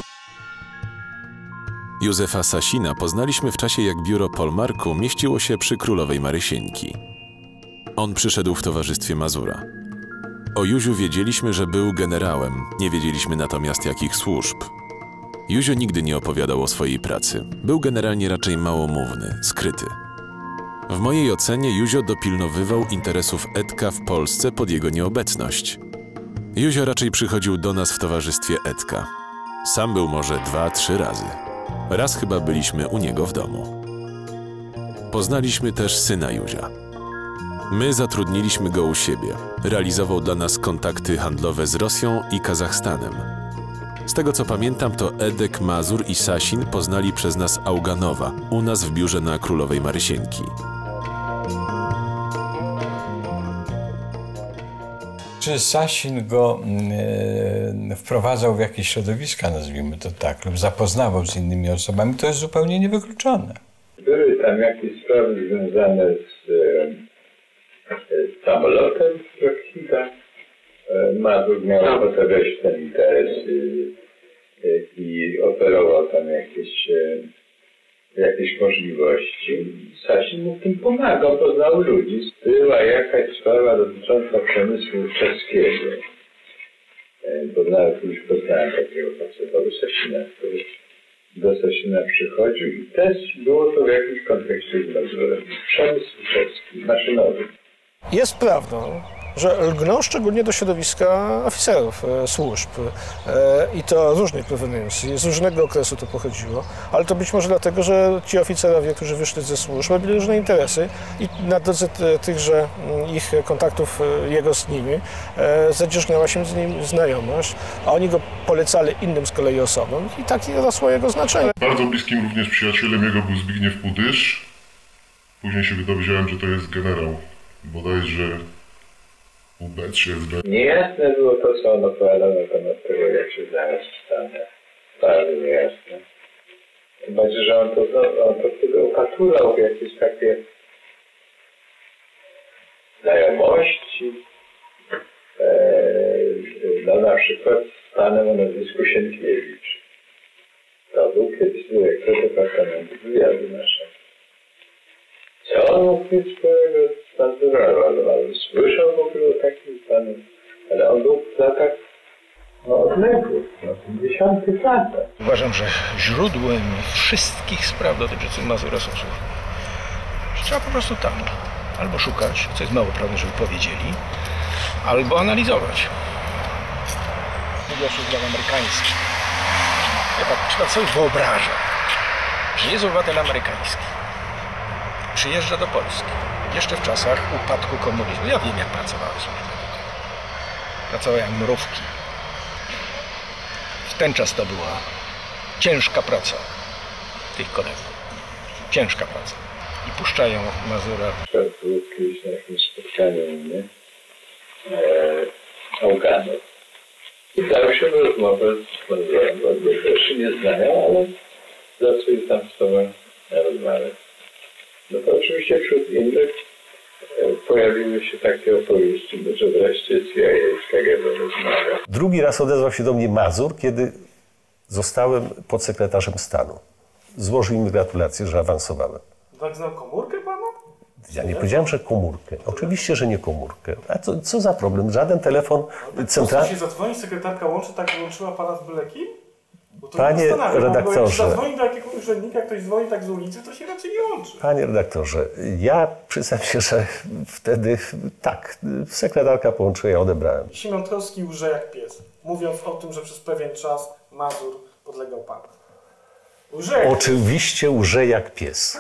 F: Józefa Sasina poznaliśmy w czasie, jak biuro Polmarku mieściło się przy Królowej Marysieńki. On przyszedł w towarzystwie Mazura. O Józiu wiedzieliśmy, że był generałem, nie wiedzieliśmy natomiast jakich służb. Józio nigdy nie opowiadał o swojej pracy. Był generalnie raczej małomówny, skryty. W mojej ocenie Józio dopilnowywał interesów Edka w Polsce pod jego nieobecność. Józio raczej przychodził do nas w towarzystwie Edka. Sam był może dwa, trzy razy. Raz chyba byliśmy u niego w domu. Poznaliśmy też syna Józia. My zatrudniliśmy go u siebie. Realizował dla nas kontakty handlowe z Rosją i Kazachstanem. Z tego co pamiętam, to Edek, Mazur i Sasin poznali przez nas Auganowa, u nas w biurze na Królowej Marysieńki.
G: Czy Sasin go e, wprowadzał w jakieś środowiska, nazwijmy to tak, lub zapoznawał z innymi osobami, to jest zupełnie niewykluczone.
A: Były tam jakieś sprawy związane z, e, z samolotem w Rockheedach. Mazur miał ochotę wejść w ten interes i, i oferował tam jakieś, jakieś możliwości. Sasin mu w tym pomagał, poznał ludzi. Była jakaś sprawa dotycząca przemysłu czeskiego. Bo nawet już poznałem takiego faceta do Sasina, który do Sasina przychodził i też było to w jakimś kontekście z Mazurem. Przemysł czeski, maszynowy.
R: Jest prawdą, że lgnął szczególnie do środowiska oficerów e, służb e, i to różnej proweniencji, z różnego okresu to pochodziło, ale to być może dlatego, że ci oficerowie, którzy wyszli ze służb, mieli różne interesy i na drodze tychże ich kontaktów jego z nimi e, zadzierzgnęła się z nim znajomość, a oni go polecali innym z kolei osobom i tak rosło jego znaczenie.
W: Bardzo bliskim również przyjacielem jego był Zbigniew Pudysz. Później się dowiedziałem, że to jest generał, bodajże U B czy S B.
A: Niejasne było to, co on opowiadał na temat tego, jak się znalazł w Stanach. Bardzo niejasne. Tym bardziej, że on to, on to wtedy opaturał w jakieś takie znajomości. Eee, no na przykład z panem o nazwisku Sienkiewicz. To był kiedyś dyrektor Departamentu Wywiadu naszego. Co on mógł mieć swojego Mazura, ale słyszał w ogóle o takim panu, ale on był w latach no, odległych, no, pięćdziesiątych latach.
J: Uważam, że źródłem wszystkich spraw dotyczących Mazura są służby. Trzeba po prostu tam albo szukać, co jest mało prawne, żeby powiedzieli, albo analizować. Mówię o służbach amerykańskich. Ja tak, trzeba sobie wyobrażać, że jest obywatel amerykański. Przyjeżdża do Polski. Jeszcze w czasach upadku komunizmu. Ja wiem, jak pracowały służby. Pracowały jak mrówki. W ten czas to była ciężka praca tych kolegów. Ciężka praca. I puszczają Mazura.
A: Był kiedyś na jakimś spotkaniu u mnie e, Auganow. I dał się w rozmowę z Mazurem. Też się nie znają, ale zaczął tam z tobą rozmawiać. No to oczywiście wśród innych pojawiły się takie opowieści, że wreszcie C I A z K G B rozmawia.
X: Drugi raz odezwał się do mnie Mazur, kiedy zostałem podsekretarzem stanu. Złożył mi gratulacje, że awansowałem.
B: Tak znał komórkę pana?
X: Ja nie powiedziałem, że komórkę. Oczywiście, że nie komórkę. A co, co za problem? Żaden telefon centralny...
B: Jeśli zadzwoni sekretarka łączy, tak łączyła pana z byle kim?
X: Panie redaktorze...
B: Jeśli zadzwoni do jakiegoś urzędnika, ktoś dzwoni tak z ulicy, to się raczej nie łączy.
X: Panie redaktorze, ja przyznam się, że wtedy tak, sekretarka połączyła, ja odebrałem.
B: Simeon Trocki łże jak pies, mówiąc o tym, że przez pewien czas Mazur podlegał panu. Łże jak
X: Oczywiście łże jak pies.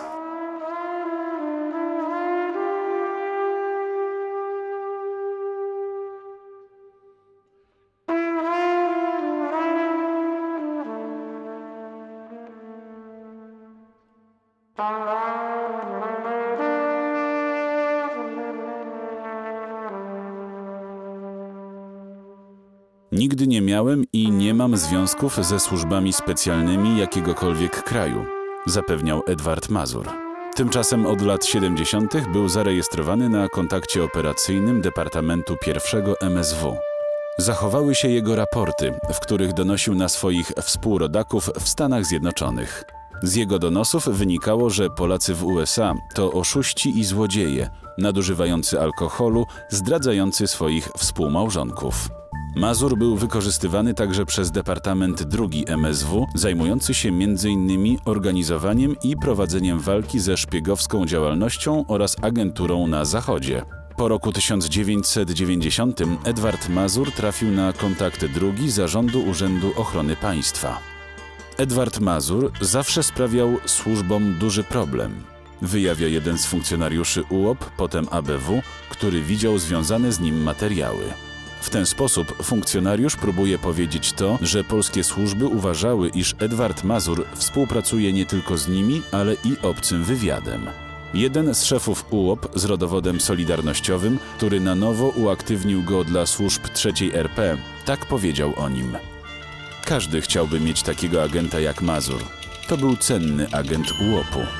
F: Nigdy nie miałem i nie mam związków ze służbami specjalnymi jakiegokolwiek kraju. zapewniał Edward Mazur. Tymczasem od lat siedemdziesiątych był zarejestrowany na kontakcie operacyjnym Departamentu pierwszego M S W. Zachowały się jego raporty, w których donosił na swoich współrodaków w Stanach Zjednoczonych. Z jego donosów wynikało, że Polacy w U S A to oszuści i złodzieje, nadużywający alkoholu, zdradzający swoich współmałżonków. Mazur był wykorzystywany także przez Departament drugi M S W, zajmujący się między innymi organizowaniem i prowadzeniem walki ze szpiegowską działalnością oraz agenturą na Zachodzie. Po roku tysiąc dziewięćset dziewięćdziesiątym Edward Mazur trafił na kontakt drugi Zarządu Urzędu Ochrony Państwa. Edward Mazur zawsze sprawiał służbom duży problem, wyjawia jeden z funkcjonariuszy U O P, potem A B W, który widział związane z nim materiały. W ten sposób funkcjonariusz próbuje powiedzieć to, że polskie służby uważały, iż Edward Mazur współpracuje nie tylko z nimi, ale i obcym wywiadem. Jeden z szefów U O P z rodowodem solidarnościowym, który na nowo uaktywnił go dla służb trzeciej R P, tak powiedział o nim. Każdy chciałby mieć takiego agenta jak Mazur. To był cenny agent U O P u.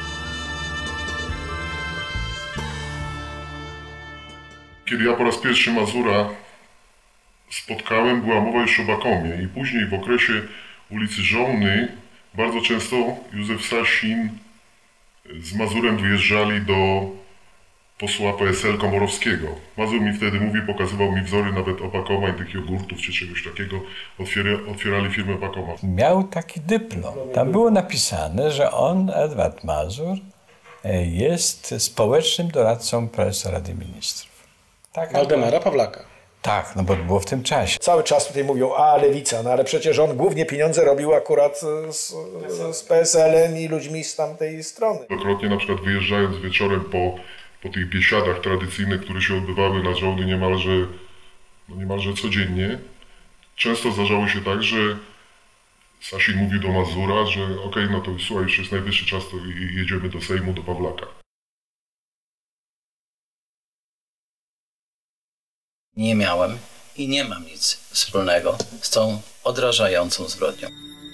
W: Kiedy ja po raz pierwszy Mazura spotkałem, była mowa jeszcze o Bakomie i później w okresie ulicy Żołny bardzo często Józef Sasin z Mazurem wyjeżdżali do posła P S L Komorowskiego. Mazur mi wtedy mówi, pokazywał mi wzory nawet Opakoma i tych jogurtów czy czegoś takiego. Otwiera, otwierali firmę Opakoma.
G: Miał taki dyplom. Tam było napisane, że on, Edward Mazur, jest społecznym doradcą prezesa Rady Ministrów. Tak,
B: Waldemara Pawlaka.
G: Tak, no bo było w tym czasie.
J: Cały czas tutaj mówią, a lewica, no ale przecież on głównie pieniądze robił akurat z, z P S L-em i ludźmi z tamtej strony.
W: Wielokrotnie na przykład wyjeżdżając wieczorem po, po tych biesiadach tradycyjnych, które się odbywały na Żołny niemalże, no niemalże codziennie, często zdarzało się tak, że Sasin mówił do Mazura, że okej, okay, no to słuchaj, już jest najwyższy czas, to jedziemy do Sejmu, do Pawlaka.
D: Nie miałem i nie mam nic wspólnego z tą odrażającą zbrodnią.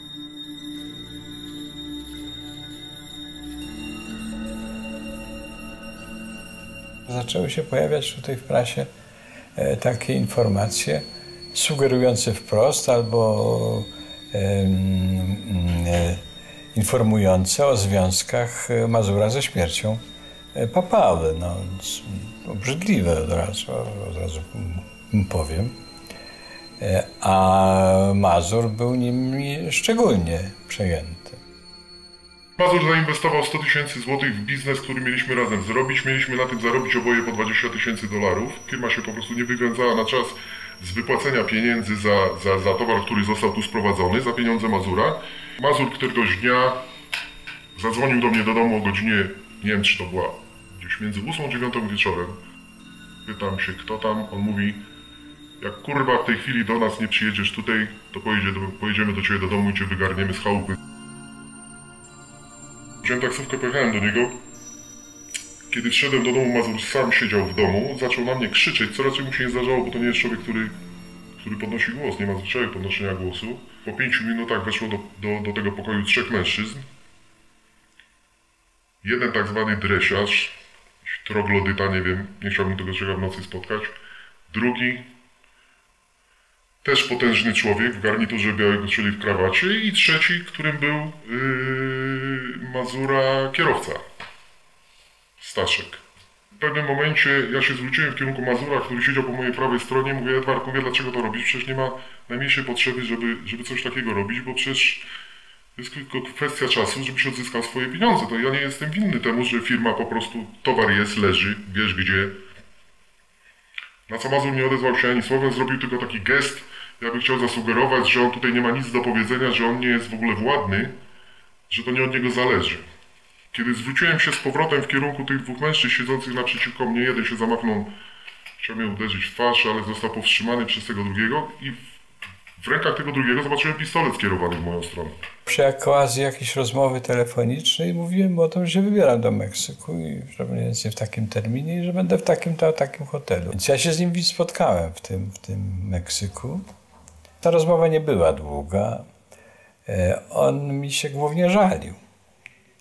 G: Zaczęły się pojawiać tutaj w prasie e, takie informacje sugerujące wprost albo e, e, informujące o związkach Mazura ze śmiercią papały. No, obrzydliwe od razu, od razu powiem. A Mazur był nimi szczególnie przejęty.
W: Mazur zainwestował sto tysięcy złotych w biznes, który mieliśmy razem zrobić. Mieliśmy na tym zarobić oboje po dwadzieścia tysięcy dolarów. Firma się po prostu nie wywiązała na czas z wypłacenia pieniędzy za, za, za towar, który został tu sprowadzony, za pieniądze Mazura. Mazur któregoś dnia zadzwonił do mnie do domu o godzinie, nie wiem czy to była gdzieś między ósmą a dziewiątą wieczorem. Pytam się, kto tam. On mówi, jak kurwa w tej chwili do nas nie przyjedziesz tutaj, to pojedzie do, pojedziemy do ciebie do domu i cię wygarniemy z chałupy. Wziąłem taksówkę, pojechałem do niego. Kiedy wszedłem do domu, Mazur sam siedział w domu, zaczął na mnie krzyczeć, co raczej mu się nie zdarzało, bo to nie jest człowiek, który, który podnosi głos, nie ma zwyczaju podnoszenia głosu. Po pięciu minutach weszło do, do, do tego pokoju trzech mężczyzn. Jeden tak zwany dresiarz, troglodyta, nie wiem, nie chciałbym tego człowieka w nocy spotkać. Drugi, też potężny człowiek w garniturze białego, czyli w krawacie. I trzeci, którym był yy, Mazura kierowca, Staszek. W pewnym momencie ja się zwróciłem w kierunku Mazura, który siedział po mojej prawej stronie. Mówię, Edward, mówię, dlaczego to robisz? Przecież nie ma najmniejszej potrzeby, żeby, żeby coś takiego robić, bo przecież to jest tylko kwestia czasu, żebyś odzyskał swoje pieniądze. To ja nie jestem winny temu, że firma po prostu, towar jest, leży, wiesz gdzie. Na co Mazur nie odezwał się ani słowem, zrobił tylko taki gest. Ja bym chciał zasugerować, że on tutaj nie ma nic do powiedzenia, że on nie jest w ogóle władny, że to nie od niego zależy. Kiedy zwróciłem się z powrotem w kierunku tych dwóch mężczyzn siedzących naprzeciwko mnie, jeden się zamachnął, chciał mnie uderzyć w twarz, ale został powstrzymany przez tego drugiego i w rękach tego drugiego zobaczyłem pistolet skierowany w moją stronę.
G: Przy okazji jakiejś rozmowy telefonicznej mówiłem o tym, że się wybieram do Meksyku i że mniej więcej w takim terminie i że będę w takim to, takim hotelu. Więc ja się z nim spotkałem w tym, w tym Meksyku. Ta rozmowa nie była długa. On mi się głównie żalił.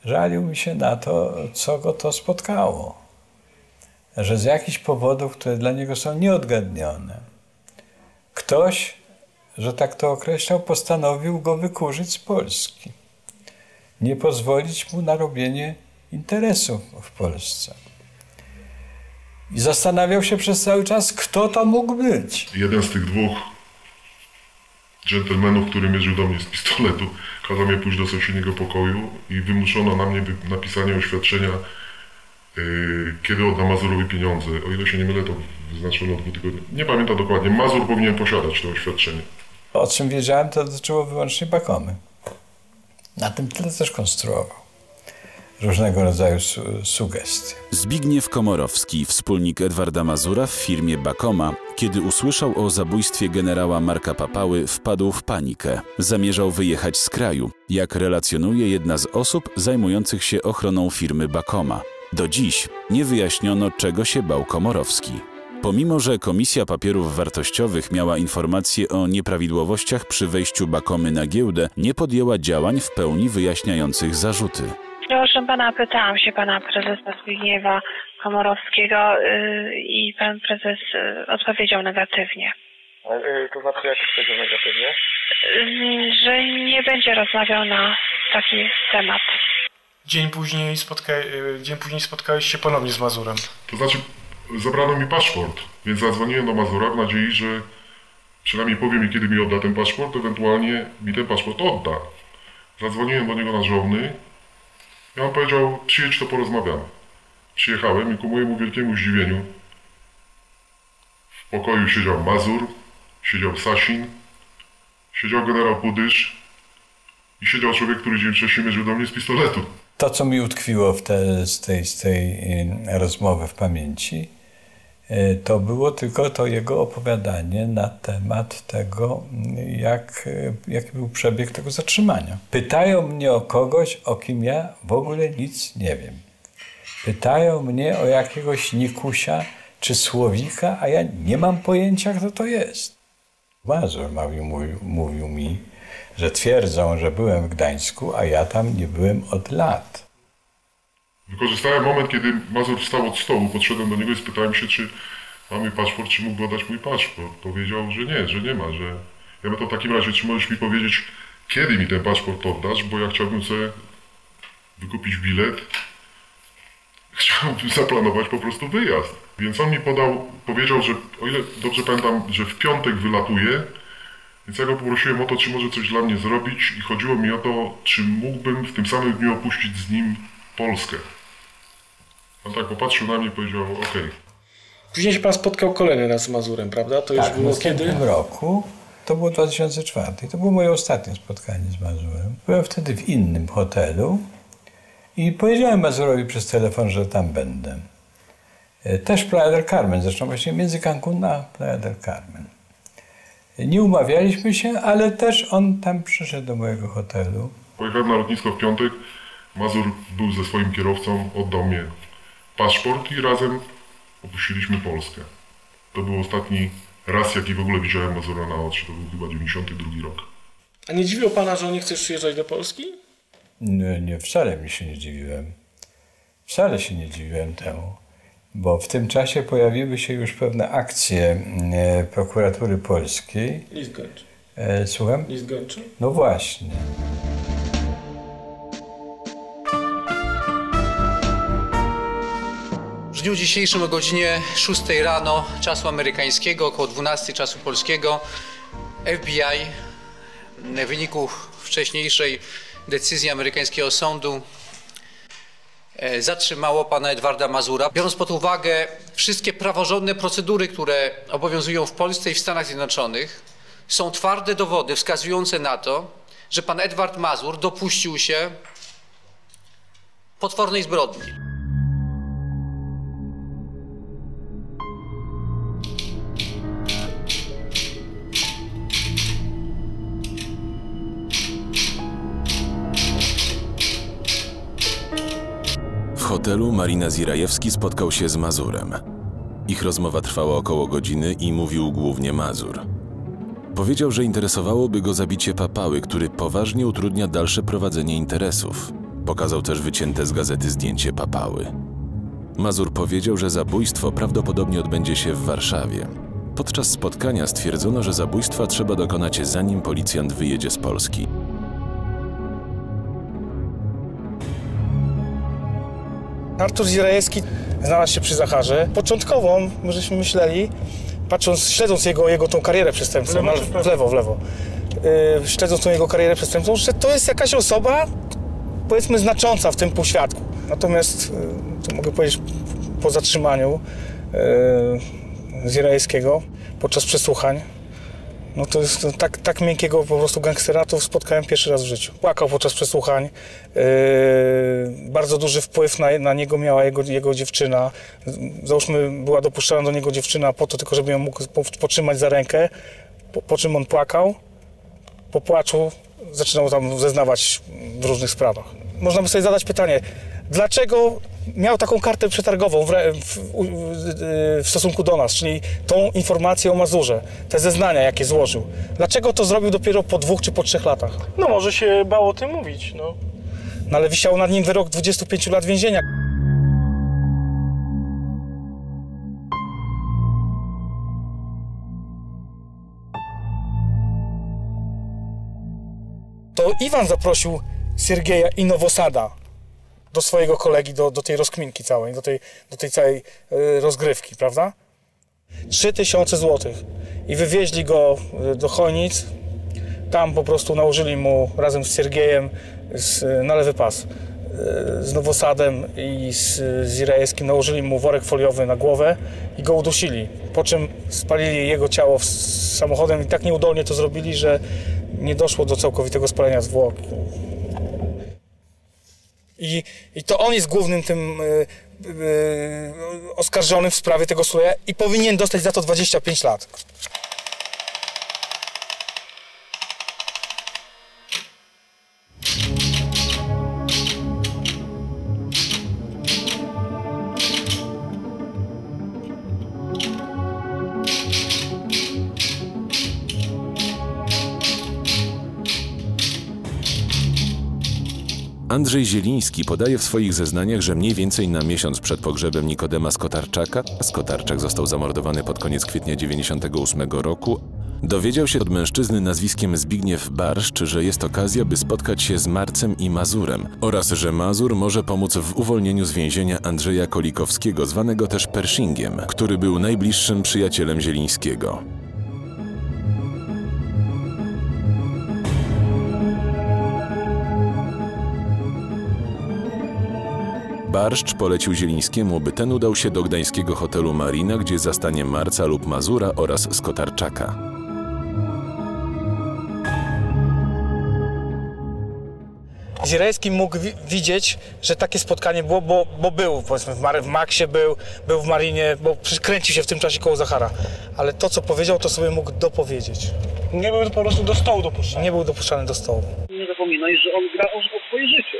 G: żalił mi się na to, co go to spotkało. Że z jakichś powodów, które dla niego są nieodgadnione, ktoś, że tak to określał, postanowił go wykurzyć z Polski. Nie pozwolić mu na robienie interesów w Polsce. I zastanawiał się przez cały czas, kto to mógł być.
W: Jeden z tych dwóch dżentelmenów, który mierzył do mnie z pistoletu, kazał mnie pójść do sąsiedniego pokoju i wymuszono na mnie napisanie oświadczenia, yy, kiedy oddam Mazurowi pieniądze. O ile się nie mylę, to wyznaczono dwa tygodnie. Nie pamiętam dokładnie. Mazur powinien posiadać to oświadczenie.
G: O czym wiedziałem, to dotyczyło wyłącznie Bakomy. Na tym tyle też konstruował różnego rodzaju su sugestie.
F: Zbigniew Komorowski, wspólnik Edwarda Mazura w firmie Bakoma, kiedy usłyszał o zabójstwie generała Marka Papały, wpadł w panikę. Zamierzał wyjechać z kraju, jak relacjonuje jedna z osób zajmujących się ochroną firmy Bakoma. Do dziś nie wyjaśniono, czego się bał Komorowski. Pomimo że Komisja Papierów Wartościowych miała informacje o nieprawidłowościach przy wejściu Bakomy na giełdę, nie podjęła działań w pełni wyjaśniających zarzuty.
L: Proszę pana, pytałam się pana prezesa Zbigniewa Komorowskiego yy, i pan prezes yy, odpowiedział negatywnie.
B: A, yy, to znaczy jak odpowiedział negatywnie?
L: Yy, że nie będzie rozmawiał na taki temat.
B: Dzień później, spotka... Dzień później spotkałeś się ponownie z Mazurem.
W: To znaczy zabrano mi paszport, więc zadzwoniłem do Mazura w nadziei, że przynajmniej powie mi, kiedy mi odda ten paszport, ewentualnie mi ten paszport odda. Zadzwoniłem do niego na żony. Ja on powiedział, przyjedź, to porozmawiamy. Przyjechałem i ku mojemu wielkiemu zdziwieniu w pokoju siedział Mazur, siedział Sasin, siedział generał Pudysz i siedział człowiek, który dzień wcześniej mierzył do mnie z pistoletu.
G: To, co mi utkwiło w te, z, tej, z tej rozmowy w pamięci, to było tylko to jego opowiadanie na temat tego, jak, jaki był przebieg tego zatrzymania. Pytają mnie o kogoś, o kim ja w ogóle nic nie wiem. Pytają mnie o jakiegoś Nikusia czy Słowika, a ja nie mam pojęcia, kto to jest. Mazur mówił, mówił, mówił mi, że twierdzą, że byłem w Gdańsku, a ja tam nie byłem od lat.
W: Wykorzystałem moment, kiedy Mazur wstał od stołu, podszedłem do niego i spytałem się, czy ma mój paszport, czy mógł oddać mój paszport. Powiedział, że nie, że nie ma, że... Ja bym to w takim razie, czy możesz mi powiedzieć, kiedy mi ten paszport oddasz, bo ja chciałbym sobie wykupić bilet. Chciałbym zaplanować po prostu wyjazd. Więc on mi podał, powiedział, że o ile dobrze pamiętam, że w piątek wylatuje, więc ja go poprosiłem o to, czy może coś dla mnie zrobić i chodziło mi o to, czy mógłbym w tym samym dniu opuścić z nim Polskę. On tak popatrzył na mnie i powiedział, okej. Okay.
B: Później się pan spotkał kolejny raz z Mazurem, prawda? To
G: tak,
B: już było
G: w kiedy? W następnym roku, to było dwa tysiące czwarty. To było moje ostatnie spotkanie z Mazurem. Byłem wtedy w innym hotelu i powiedziałem Mazurowi przez telefon, że tam będę. Też Playa del Carmen, zresztą właśnie między Cancun a Playa del Carmen. Nie umawialiśmy się, ale też on tam przyszedł do mojego hotelu.
W: Pojechałem na lotnisko w piątek. Mazur był ze swoim kierowcą, oddał mnie paszport i razem opuściliśmy Polskę. To był ostatni raz, jaki w ogóle widziałem Mazura na oczy. To był chyba dziewięćdziesiąty drugi rok.
B: A nie dziwiło pana, że on nie chce przyjeżdżać do Polski?
G: Nie, nie, wcale mi się nie dziwiłem. Wcale się nie dziwiłem temu. Bo w tym czasie pojawiły się już pewne akcje e, prokuratury polskiej.
B: List gończy.
G: E, słucham?
B: List gończy?
G: No właśnie.
M: W dniu dzisiejszym o godzinie szóstej rano czasu amerykańskiego, około dwunastej czasu polskiego, F B I w wyniku wcześniejszej decyzji amerykańskiego sądu zatrzymało pana Edwarda Mazura. Biorąc pod uwagę wszystkie praworządne procedury, które obowiązują w Polsce i w Stanach Zjednoczonych, są twarde dowody wskazujące na to, że pan Edward Mazur dopuścił się potwornej zbrodni.
F: W hotelu Marinaz Irajewski spotkał się z Mazurem. Ich rozmowa trwała około godziny i mówił głównie Mazur. Powiedział, że interesowałoby go zabicie Papały, który poważnie utrudnia dalsze prowadzenie interesów. Pokazał też wycięte z gazety zdjęcie Papały. Mazur powiedział, że zabójstwo prawdopodobnie odbędzie się w Warszawie. Podczas spotkania stwierdzono, że zabójstwa trzeba dokonać, zanim policjant wyjedzie z Polski.
B: Artur Zirajewski znalazł się przy Zacharze. Początkowo, my żeśmy myśleli, patrząc, śledząc jego, jego tą karierę przestępczą, w lewo, w lewo, w lewo yy, śledząc tą jego karierę przestępczą, że to jest jakaś osoba, powiedzmy, znacząca w tym półświadku. Natomiast, yy, to mogę powiedzieć, po zatrzymaniu yy, Zirajewskiego, podczas przesłuchań, no to jest no, tak, tak miękkiego po prostu gangstera to spotkałem pierwszy raz w życiu. Płakał podczas przesłuchań. Yy, bardzo duży wpływ na, na niego miała jego, jego dziewczyna. Załóżmy, była dopuszczana do niego dziewczyna po to tylko, żeby ją mógł potrzymać za rękę, po, po czym on płakał. Po płaczu zaczynał tam zeznawać w różnych sprawach. Można by sobie zadać pytanie, dlaczego miał taką kartę przetargową w, w, w stosunku do nas, czyli tą informację o Mazurze, te zeznania, jakie złożył. Dlaczego to zrobił dopiero po dwóch czy po trzech latach?
K: No może się bał o tym mówić, no.
B: No ale wisiał nad nim wyrok dwudziestu pięciu lat więzienia. To Iwan zaprosił Siergieja i Nowosada do swojego kolegi, do, do tej rozkminki całej, do tej, do tej całej y, rozgrywki, prawda? Trzy tysiące złotych. I wywieźli go do Chojnic. Tam po prostu nałożyli mu razem z Siergiejem z, na lewy pas. Y, z Nowosadem i z, z Zirajewskim nałożyli mu worek foliowy na głowę i go udusili. Po czym spalili jego ciało z samochodem i tak nieudolnie to zrobili, że nie doszło do całkowitego spalenia zwłok. I, I to on jest głównym tym yy, yy, oskarżonym w sprawie tego Suleja i powinien dostać za to dwadzieścia pięć lat.
F: Andrzej Zieliński podaje w swoich zeznaniach, że mniej więcej na miesiąc przed pogrzebem Nikodema Skotarczaka, Skotarczak został zamordowany pod koniec kwietnia dziewięćdziesiątego ósmego roku, dowiedział się od mężczyzny nazwiskiem Zbigniew Barszcz, że jest okazja, by spotkać się z Marcem i Mazurem oraz że Mazur może pomóc w uwolnieniu z więzienia Andrzeja Kolikowskiego, zwanego też Pershingiem, który był najbliższym przyjacielem Zielińskiego. Barszcz polecił Zielińskiemu, by ten udał się do gdańskiego hotelu Marina, gdzie zastanie Marca lub Mazura oraz Skotarczaka.
B: Zirajewski mógł wi widzieć, że takie spotkanie było, bo, bo był, powiedzmy, w, Mar w Maksie był, był w Marinie, bo kręcił się w tym czasie koło Zachara. Ale to, co powiedział, to sobie mógł dopowiedzieć.
K: Nie był po prostu do stołu dopuszczany.
B: Nie był dopuszczany do stołu.
E: Nie zapominaj, że on gra o, o swoje życie.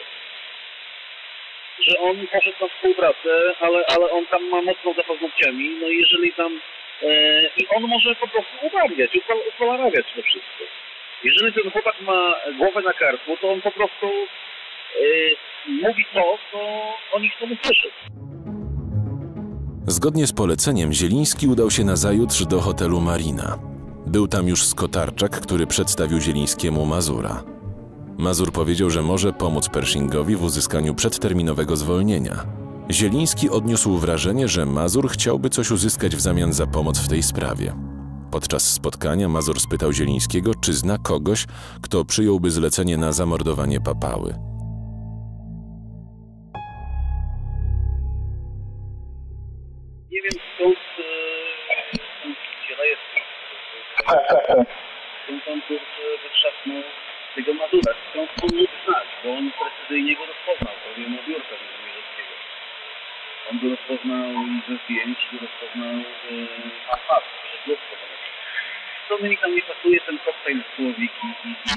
E: Że on poszedł na współpracę, ale, ale on tam ma mocno za paznokciami, no i jeżeli tam... E, I on może po prostu uwalniać, ukolarawiać to wszystko. Jeżeli ten chłopak ma głowę na karku, to on po prostu e, mówi to, co oni chcą usłyszeć.
F: Zgodnie z poleceniem Zieliński udał się nazajutrz do hotelu Marina. Był tam już Skotarczak, który przedstawił Zielińskiemu Mazura. Mazur powiedział, że może pomóc Pershingowi w uzyskaniu przedterminowego zwolnienia. Zieliński odniósł wrażenie, że Mazur chciałby coś uzyskać w zamian za pomoc w tej sprawie. Podczas spotkania Mazur spytał Zielińskiego, czy zna kogoś, kto przyjąłby zlecenie na zamordowanie Papały.
E: Nie wiem skąd Zirajewski skąd on wytrzasnął tego Mazura, skąd on mógł znać, bo on precyzyjnie go rozpoznał, powiem o biurka Mierzowskiego. On go rozpoznał ze zdjęć, go rozpoznał na pas, że go rozpoznał. Co mi tam nie pasuje, ten koktajl z Słowik i, i, i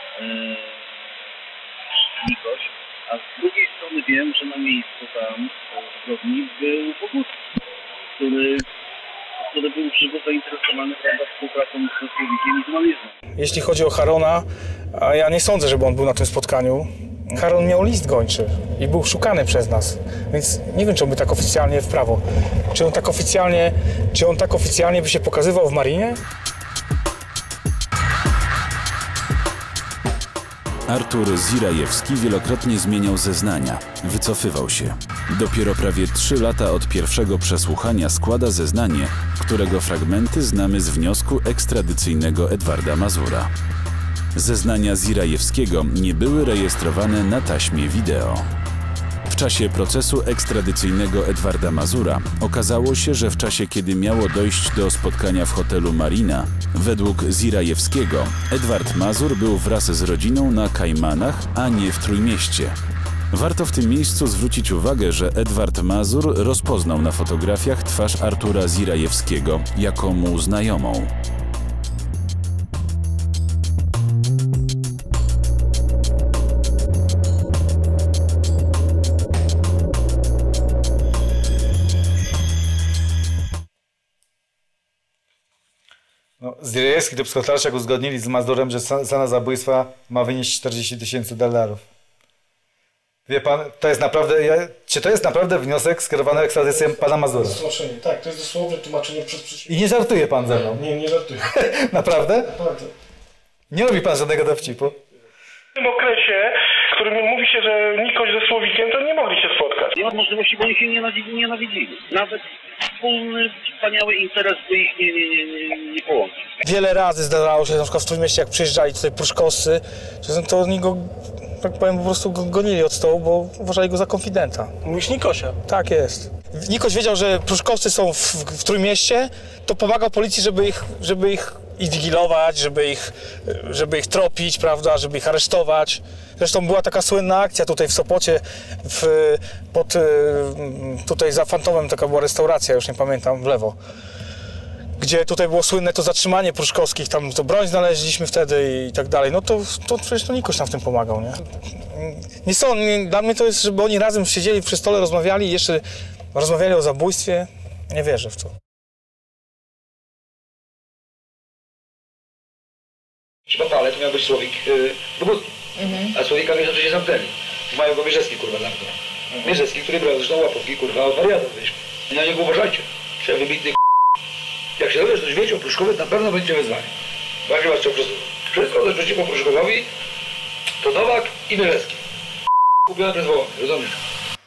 E: Nikoś, a z drugiej strony wiem, że na miejscu tam w zbrodni był Bogucki, który który był żywo zainteresowany, prawda, współpracą z Słowikiem i humanizmem.
B: Jeśli chodzi o Harona, a ja nie sądzę, żeby on był na tym spotkaniu,
I: Karol miał list gończy i był szukany przez nas, więc nie wiem, czy on by tak oficjalnie w prawo, czy on tak oficjalnie, czy on tak oficjalnie by się pokazywał w marinie?
F: Artur Zirajewski wielokrotnie zmieniał zeznania, wycofywał się. Dopiero prawie trzy lata od pierwszego przesłuchania składa zeznanie, którego fragmenty znamy z wniosku ekstradycyjnego Edwarda Mazura. Zeznania Zirajewskiego nie były rejestrowane na taśmie wideo. W czasie procesu ekstradycyjnego Edwarda Mazura okazało się, że w czasie, kiedy miało dojść do spotkania w hotelu Marina, według Zirajewskiego Edward Mazur był wraz z rodziną na Kajmanach, a nie w Trójmieście. Warto w tym miejscu zwrócić uwagę, że Edward Mazur rozpoznał na fotografiach twarz Artura Zirajewskiego jako mu znajomą.
N: No, Zirajewski to Skotarczak uzgodnili z Mazurem, że cena zabójstwa ma wynieść czterdzieści tysięcy dolarów. Wie pan, to jest naprawdę, ja, czy to jest naprawdę wniosek skierowany ekstradycją pana Mazura?
B: Tłumaczenie, tak, to jest dosłowne tłumaczenie przez przeciwnika.
N: I nie żartuje pan ze mną?
B: Nie, nie żartuję.
N: Naprawdę?
B: Naprawdę.
N: Nie robi pan żadnego dowcipu?
K: W tym okresie, w którym mówi się, że Nikoś ze Słowikiem, to nie mogli się spotkać.
E: Nie ma możliwości, bo oni się nienawidzili. Nawet wspólny, wspaniały interes by ich nie, nie, nie, nie, nie połączył.
I: Wiele razy zdarzało się, na przykład w Trójmieście, jak przyjeżdżali tutaj pruszkowscy, to oni go, tak powiem, po prostu go gonili od stołu, bo uważali go za konfidenta.
B: Mówisz Nikosia?
I: Tak jest. Nikoś wiedział, że pruszkowcy są w, w Trójmieście, to pomagał policji, żeby ich, żeby ich inwigilować, żeby ich, żeby ich tropić, prawda, żeby ich aresztować. Zresztą była taka słynna akcja tutaj w Sopocie, w, pod, tutaj za Fantomem taka była restauracja, już nie pamiętam, w lewo. Gdzie tutaj było słynne to zatrzymanie pruszkowskich, tam to broń znaleźliśmy wtedy i tak dalej. No to, to przecież to Nikoś nam w tym pomagał, nie? Nie są, nie, dla mnie to jest, żeby oni razem siedzieli przy stole, rozmawiali i jeszcze rozmawiali o zabójstwie. Nie wierzę w to.
O: Papale to miał być Słowik yy, Bogucki, mhm. A Słowika wiedzą, że się zamknęli. Mają go Mierzecki, kurwa, zamknął. Mhm. Mierzecki, który brał zresztą łapówki, kurwa, od wariatów, wiesz. I na niego uważajcie. Trzeba wybitny Jak się dowiesz, coś wiecie o Pruszkowie, na pewno będziecie wezwani. Bardziej was trzeba wszystko, coś przeciwko Pruszkowowi, to Nowak i Mierzecki. Kupione przez wołanie, rozumiesz?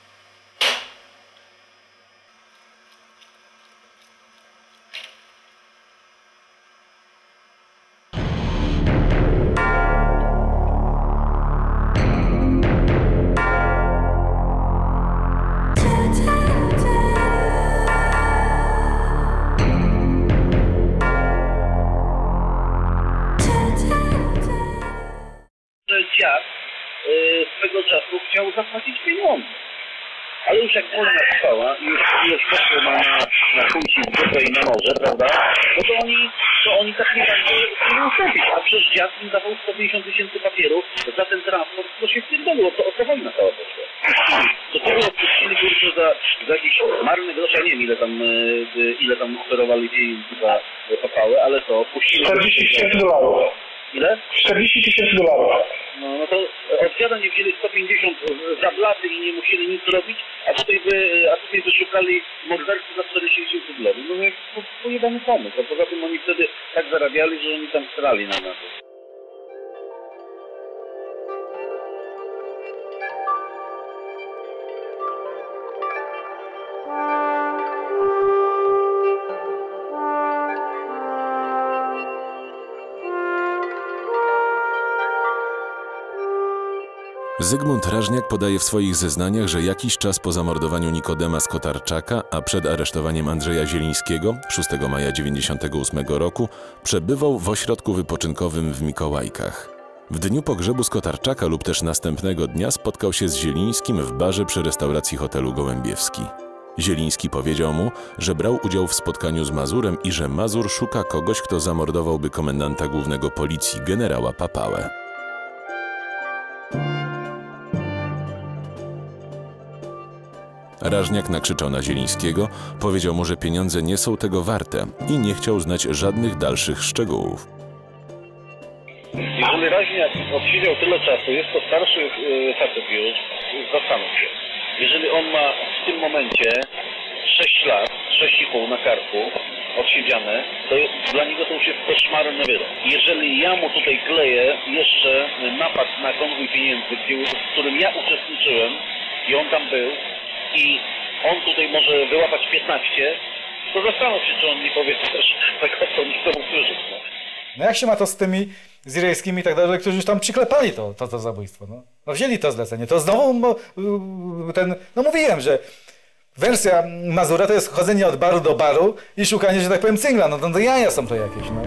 E: Swego czasu chciał zapłacić pieniądze. Ale już jak wojna trwała i już, już poszło na, na chęci w dupę i na morze, prawda? No to oni, to oni tak nie bardzo chcieli ustąpić. A przecież dziad im dawał sto pięćdziesiąt tysięcy papierów za ten transport, to się wpierdoliło. To o co wojna cała poszła. To tego odpuścili kurczę za, za jakiś marny grosz, ja nie wiem ile tam, ile tam oferowali pieniędzy za papały, ale to puścili...
K: czterdzieści tysięcy dolarów.
E: Ile?
K: czterdzieści tysięcy dolarów.
E: No, no to od dziada nie wzięli sto pięćdziesiąt za blaty i nie musieli nic robić, a tutaj, by, a tutaj wyszukali mordercy za czterdzieści tysięcy dolarów. No jak po, pojebany pomysł, a poza tym oni wtedy tak zarabiali, że oni tam strali na nas.
F: Zygmunt Rażniak podaje w swoich zeznaniach, że jakiś czas po zamordowaniu Nikodema Skotarczaka, a przed aresztowaniem Andrzeja Zielińskiego szóstego maja dziewięćdziesiątego ósmego roku, przebywał w ośrodku wypoczynkowym w Mikołajkach. W dniu pogrzebu Skotarczaka lub też następnego dnia spotkał się z Zielińskim w barze przy restauracji hotelu Gołębiewski. Zieliński powiedział mu, że brał udział w spotkaniu z Mazurem i że Mazur szuka kogoś, kto zamordowałby komendanta głównego policji, generała Papałę. Rażniak nakrzyczał na Zielińskiego, powiedział mu, że pieniądze nie są tego warte i nie chciał znać żadnych dalszych szczegółów.
E: Jeżeli Rażniak odsiedział tyle czasu, jest to starszy yy, facet już, zastanów się. Jeżeli on ma w tym momencie sześć lat, sześć i pół na karku odsiedziane, to dla niego to już jest koszmarny wyrok. Jeżeli ja mu tutaj kleję jeszcze napad na konwój pieniędzy, gdzie, w którym ja uczestniczyłem i on tam był i on tutaj może wyłapać piętnaście, to zastanów się, czy on nie powie też tego, co nie chcą usłyszeć. No.
N: No jak się ma to z tymi zirejskimi i tak dalej, którzy już tam przyklepali to, to, to zabójstwo, no. No wzięli to zlecenie, to znowu ten, no mówiłem, że wersja Mazura to jest chodzenie od baru do baru i szukanie, że tak powiem, cyngla, no to, to jaja są to jakieś, no.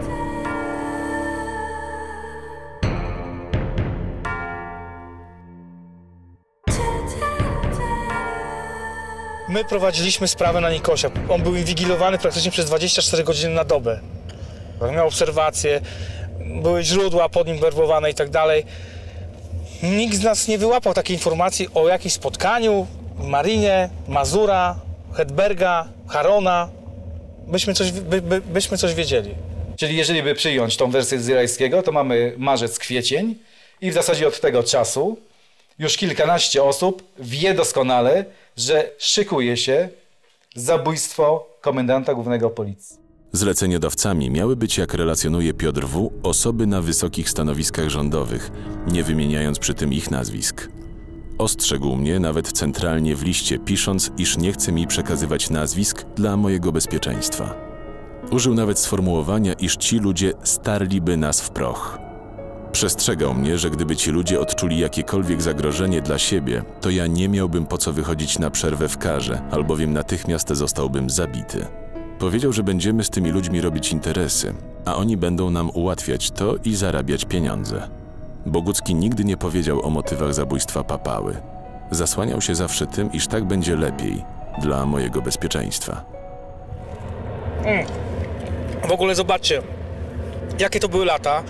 I: My prowadziliśmy sprawę na Nikosia. On był inwigilowany praktycznie przez dwadzieścia cztery godziny na dobę. Miał obserwacje, były źródła pod nim werbowane i tak dalej. Nikt z nas nie wyłapał takiej informacji o jakimś spotkaniu w Marinie, Mazura, Hedberga, Harona. Byśmy coś, by, by, byśmy coś wiedzieli.
N: Czyli jeżeli by przyjąć tą wersję Zirajskiego, to mamy marzec, kwiecień i w zasadzie od tego czasu już kilkanaście osób wie doskonale, że szykuje się zabójstwo komendanta głównego policji.
F: Zleceniodawcami miały być, jak relacjonuje Piotr W., osoby na wysokich stanowiskach rządowych, nie wymieniając przy tym ich nazwisk. Ostrzegł mnie nawet centralnie w liście, pisząc, iż nie chce mi przekazywać nazwisk dla mojego bezpieczeństwa. Użył nawet sformułowania, iż ci ludzie starliby nas w proch. Przestrzegał mnie, że gdyby ci ludzie odczuli jakiekolwiek zagrożenie dla siebie, to ja nie miałbym po co wychodzić na przerwę w karze, albowiem natychmiast zostałbym zabity. Powiedział, że będziemy z tymi ludźmi robić interesy, a oni będą nam ułatwiać to i zarabiać pieniądze. Bogucki nigdy nie powiedział o motywach zabójstwa Papały. Zasłaniał się zawsze tym, iż tak będzie lepiej dla mojego bezpieczeństwa.
I: Mm. W ogóle zobaczcie, jakie to były lata.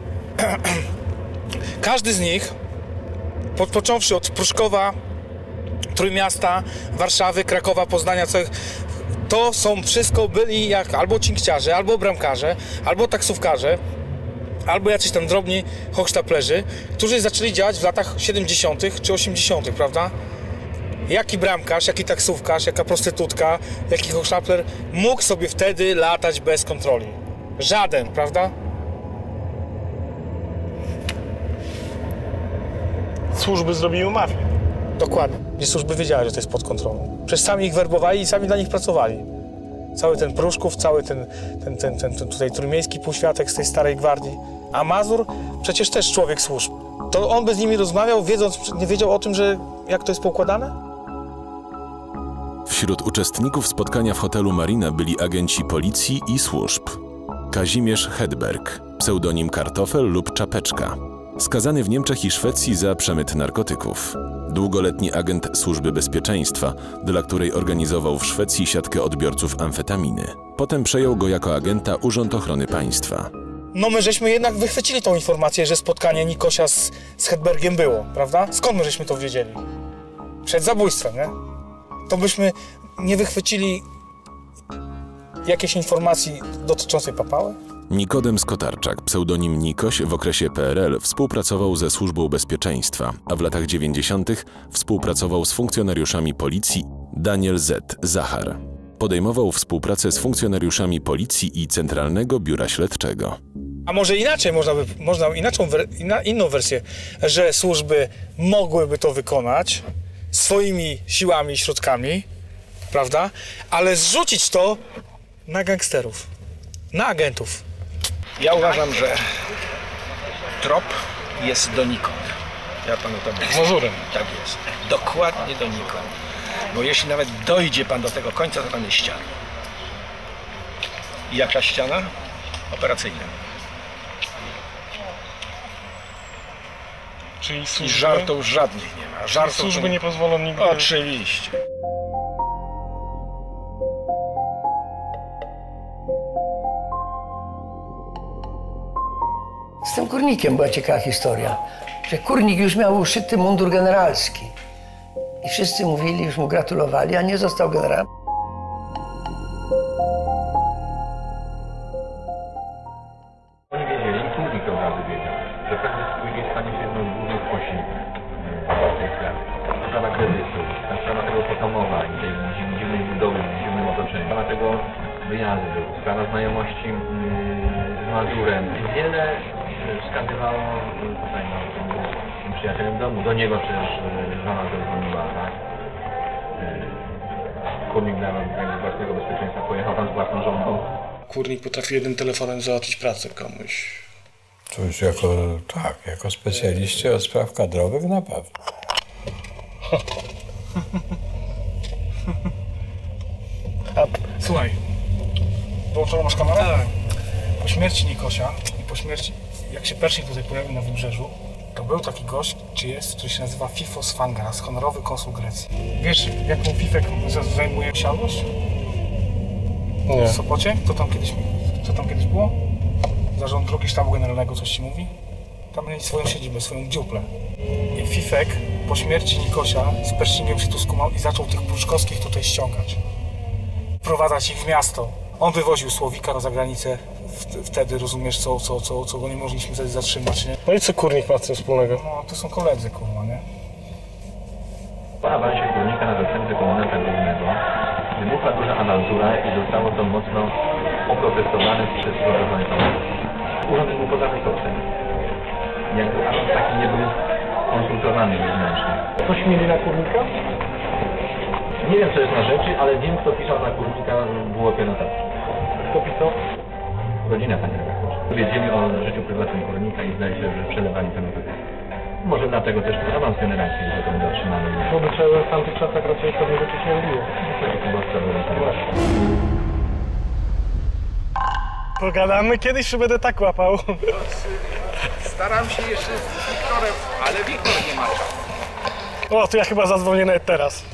I: Każdy z nich, po, począwszy od Pruszkowa, Trójmiasta, Warszawy, Krakowa, Poznania, całych, to są wszystko byli jak albo cinkciarze, albo bramkarze, albo taksówkarze, albo jacyś tam drobni hochsztaplerzy, którzy zaczęli działać w latach siedemdziesiątych czy osiemdziesiątych, prawda? Jaki bramkarz, jaki taksówkarz, jaka prostytutka, jaki hochsztapler mógł sobie wtedy latać bez kontroli? Żaden, prawda?
K: Służby zrobiły mafię.
I: Dokładnie. I służby wiedziały, że to jest pod kontrolą. Przecież sami ich werbowali i sami dla nich pracowali. Cały ten Pruszków, cały ten, ten, ten, ten, ten tutaj trójmiejski półświatek z tej starej gwardii. A Mazur przecież też człowiek służb. To on by z nimi rozmawiał, wiedząc, nie wiedział o tym, że jak to jest poukładane?
F: Wśród uczestników spotkania w hotelu Marina byli agenci policji i służb. Kazimierz Hedberg, pseudonim Kartofel lub Czapeczka. Skazany w Niemczech i Szwecji za przemyt narkotyków. Długoletni agent Służby Bezpieczeństwa, dla której organizował w Szwecji siatkę odbiorców amfetaminy. Potem przejął go jako agenta Urząd Ochrony Państwa.
I: No my żeśmy jednak wychwycili tą informację, że spotkanie Nikosia z, z Hedbergiem było, prawda? Skąd my żeśmy to wiedzieli? Przed zabójstwem, nie? To byśmy nie wychwycili jakiejś informacji dotyczącej Papały?
F: Nikodem Skotarczak, pseudonim Nikoś, w okresie P R L współpracował ze Służbą Bezpieczeństwa, a w latach dziewięćdziesiątych współpracował z funkcjonariuszami policji Daniel Z. Zachar. Podejmował współpracę z funkcjonariuszami policji i Centralnego Biura Śledczego.
I: A może inaczej, można by, można inaczą, inna, inną wersję, że służby mogłyby to wykonać swoimi siłami i środkami, prawda? Ale zrzucić to na gangsterów, na agentów.
J: Ja uważam, że trop jest donikąd. Ja panu to mówię.
K: Mazurem.
J: Tak jest. Dokładnie donikąd. Bo jeśli nawet dojdzie pan do tego końca, to tam jest ściana. I jaka ściana? Operacyjna.
K: Czyli
J: I żartów żadnych nie ma. Żartów
K: służby nie pozwolą nigdy...
J: Oczywiście.
C: Z tym Kurnikiem była ciekawa historia, że Kurnik już miał uszyty mundur generalski i wszyscy mówili, już mu gratulowali, a nie został generałem.
H: Oni wiedzieli, Kurnik od razu wiedział, że pewnie jest w stanie
E: sprawa kredytu, ta sprawa tego potomowa i tej dziwnej budowy, w dziwnym otoczeniu, sprawa tego wyjazdu, sprawa znajomości yy, z Mazurem. Wiele wskazywało tutaj no, tym przyjacielem domu. Do niego też yy, żona zadzwoniła, tak? Yy, Kurnik dla z własnego bezpieczeństwa pojechał tam z własną żoną.
B: Kurnik potrafi jednym telefonem załatwić pracę komuś.
G: To już jako, tak, jako specjaliście od spraw kadrowych na pewno.
I: A, słuchaj, wyłączoną masz kamerę? Tak. Po śmierci Nikosia i po śmierci, jak się Pershing tutaj pojawił na Wybrzeżu, to był taki gość, czy jest, który się nazywa Fifos Fangaras, honorowy konsul Grecji. Wiesz, jaką Fifek zajmuje posiadłość?
B: Nie.
I: W Sopocie? Co tam kiedyś, co tam kiedyś było? Zarząd drogi sztabu generalnego, coś ci mówi? Tam mieli swoją siedzibę, swoją dziuplę. I Fifek po śmierci Nikosia z Pershingiem się tu skumał i zaczął tych Pruszkowskich tutaj ściągać. Wprowadzać ich w miasto. On wywoził Słowika na zagranicę. Wtedy rozumiesz, co, co, co, co go nie mogliśmy wtedy zatrzymać, nie?
B: No i co Kurnik ma z tym wspólnego?
I: No, to są koledzy, kurwa, nie?
E: Po awansie Kurnika na zastępcę komendanta głównego wybuchła duża awantura i zostało to mocno oprotestowane przez wyobrażone państwo. Urząd był poza wysokiem. Jakby awans taki nie był konsultowany wewnętrznie.
I: Coś mieli na Kurnika?
E: Nie wiem, co jest na rzeczy, ale wiem, kto pisał na Kurnika byłopie notatki. Kto pisał? Rodzina, panie redaktorze. Wiedzieli o życiu prywatnym Kurnika i zdaje się, że przelewali te notatki. Może dlatego też ten awans generacji został dotrzymany.
I: Bo by trzeba w tamtych czasach raczej pewne rzeczy się robiło.
E: To była sprawa.
I: Pogadamy kiedyś, czy będę tak łapał?
H: Staram się jeszcze z Wiktorem, ale Wiktor nie ma czasu.
I: O, to ja chyba zadzwonię nawet teraz.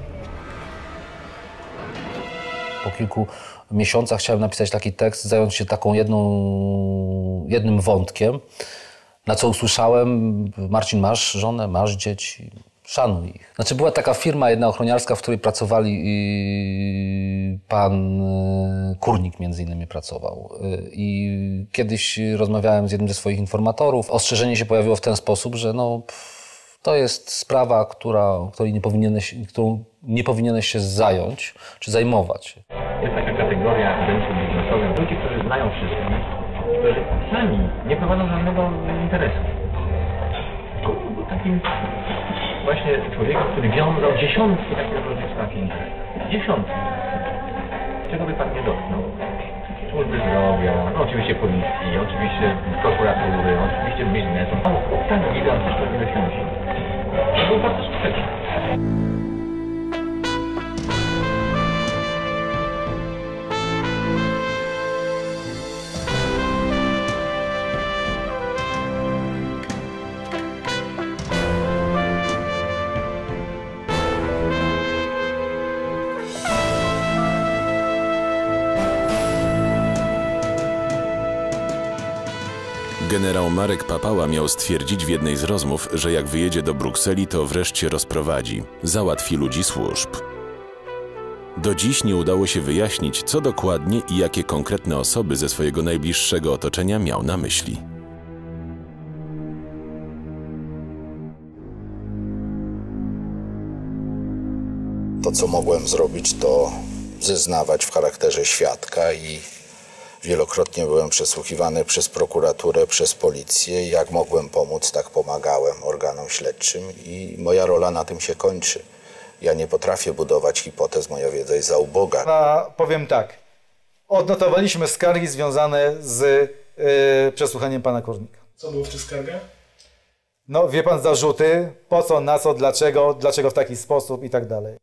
S: Po kilku miesiącach chciałem napisać taki tekst, zająć się taką jedną, jednym wątkiem, na co usłyszałem: Marcin, masz żonę, masz dzieci, szanuj ich. Znaczy była taka firma jedna ochroniarska, w której pracowali i pan Kurnik między innymi pracował. I kiedyś rozmawiałem z jednym ze swoich informatorów. Ostrzeżenie się pojawiło w ten sposób, że no, to jest sprawa, która, której nie powinieneś, którą nie powinieneś się zająć czy zajmować.
E: Jest taka kategoria rynku biznesowego. Ludzie, którzy znają wszystko, którzy sami nie prowadzą żadnego interesu. Kurnik był takim właśnie człowiekiem, który wiązał dziesiątki takich różnych spraw i interesów. Dziesiątki. Czego by pan nie dotknął? Służby zdrowia, no oczywiście policji, oczywiście prokuratury, oczywiście biznesu. No, tak gigantyczna ilość ludzi. To był bardzo skuteczny.
F: Generał Marek Papała miał stwierdzić w jednej z rozmów, że jak wyjedzie do Brukseli, to wreszcie rozprowadzi, załatwi ludzi służb. Do dziś nie udało się wyjaśnić, co dokładnie i jakie konkretne osoby ze swojego najbliższego otoczenia miał na myśli.
T: To, co mogłem zrobić, to zeznawać w charakterze świadka i wielokrotnie byłem przesłuchiwany przez prokuraturę, przez policję. Jak mogłem pomóc, tak pomagałem organom śledczym i moja rola na tym się kończy. Ja nie potrafię budować hipotez, moja wiedza jest za uboga.
N: A, powiem tak, odnotowaliśmy skargi związane z yy, przesłuchaniem pana Kurnika.
I: Co było w tych skargach?
N: No wie pan, zarzuty, po co, na co, dlaczego, dlaczego w taki sposób i tak dalej.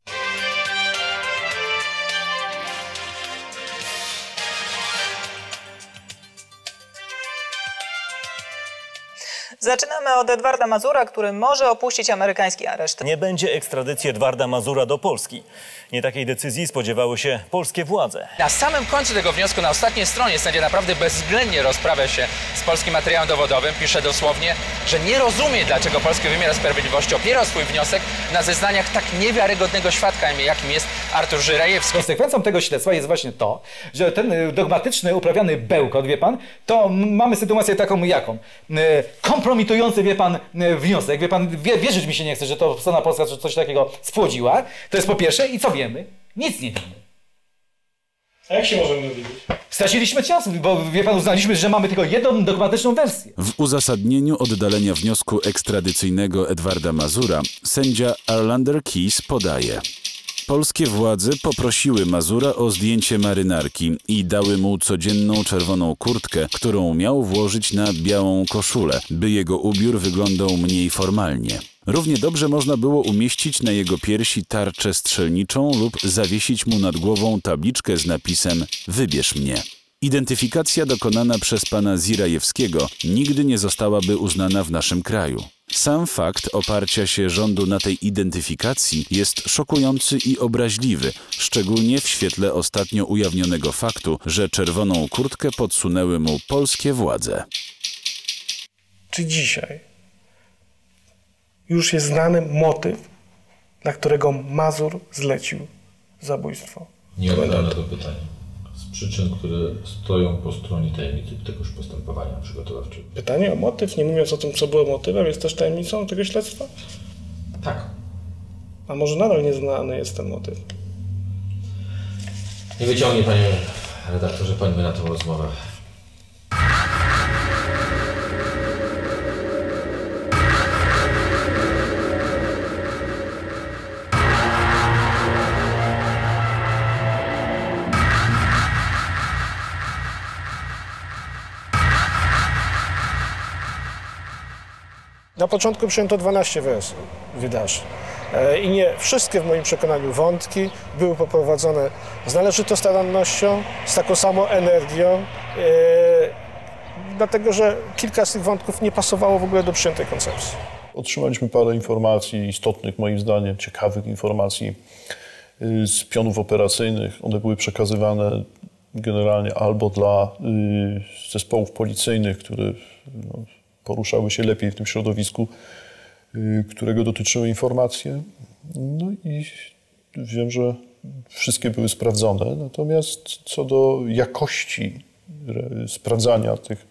U: Zaczynamy od Edwarda Mazura, który może opuścić amerykański areszt.
V: Nie będzie ekstradycji Edwarda Mazura do Polski. Nie takiej decyzji spodziewały się polskie władze.
Y: Na samym końcu tego wniosku, na ostatniej stronie, sędzia naprawdę bezwzględnie rozprawia się z polskim materiałem dowodowym. Pisze dosłownie, że nie rozumie, dlaczego polski wymiar sprawiedliwości opierał swój wniosek na zeznaniach tak niewiarygodnego świadka, jakim jest Artur Żyrajewski.
N: Konsekwencją tego śledztwa jest właśnie to, że ten dogmatyczny, uprawiany bełkot, wie pan, to mamy sytuację taką jaką? Kompromis kompromitujący, wie pan, wniosek. Wie pan, wie, wierzyć mi się nie chce, że to strona polska coś takiego spłodziła. To jest po pierwsze. I co wiemy? Nic nie wiemy.
B: A jak się możemy dowiedzieć?
N: Straciliśmy czas, bo wie pan, uznaliśmy, że mamy tylko jedną dogmatyczną wersję.
F: W uzasadnieniu oddalenia wniosku ekstradycyjnego Edwarda Mazura sędzia Arlander Keys podaje: polskie władze poprosiły Mazura o zdjęcie marynarki i dały mu codzienną czerwoną kurtkę, którą miał włożyć na białą koszulę, by jego ubiór wyglądał mniej formalnie. Równie dobrze można było umieścić na jego piersi tarczę strzelniczą lub zawiesić mu nad głową tabliczkę z napisem „Wybierz mnie”. Identyfikacja dokonana przez pana Zirajewskiego nigdy nie zostałaby uznana w naszym kraju. Sam fakt oparcia się rządu na tej identyfikacji jest szokujący i obraźliwy, szczególnie w świetle ostatnio ujawnionego faktu, że czerwoną kurtkę podsunęły mu polskie władze.
B: Czy dzisiaj już jest znany motyw, dla którego Mazur zlecił zabójstwo?
A: Nie odpowiadam na to pytanie. Z przyczyn, które stoją po stronie tajemnicy tegoż postępowania przygotowawczego.
B: Pytanie o motyw, nie mówiąc o tym, co było motywem, jest też tajemnicą tego śledztwa?
A: Tak.
B: A może nadal nieznany jest ten motyw?
A: Nie wyciągnie, panie redaktorze, pańmy na tę rozmowę.
J: Na początku przyjęto dwanaście wersji wydarzeń i nie wszystkie w moim przekonaniu wątki były poprowadzone z należytą starannością, z taką samą energią, dlatego że kilka z tych wątków nie pasowało w ogóle do przyjętej koncepcji.
P: Otrzymaliśmy parę informacji istotnych, moim zdaniem, ciekawych informacji z pionów operacyjnych. One były przekazywane generalnie albo dla zespołów policyjnych, które no, poruszały się lepiej w tym środowisku, którego dotyczyły informacje. No i wiem, że wszystkie były sprawdzone. Natomiast co do jakości sprawdzania tych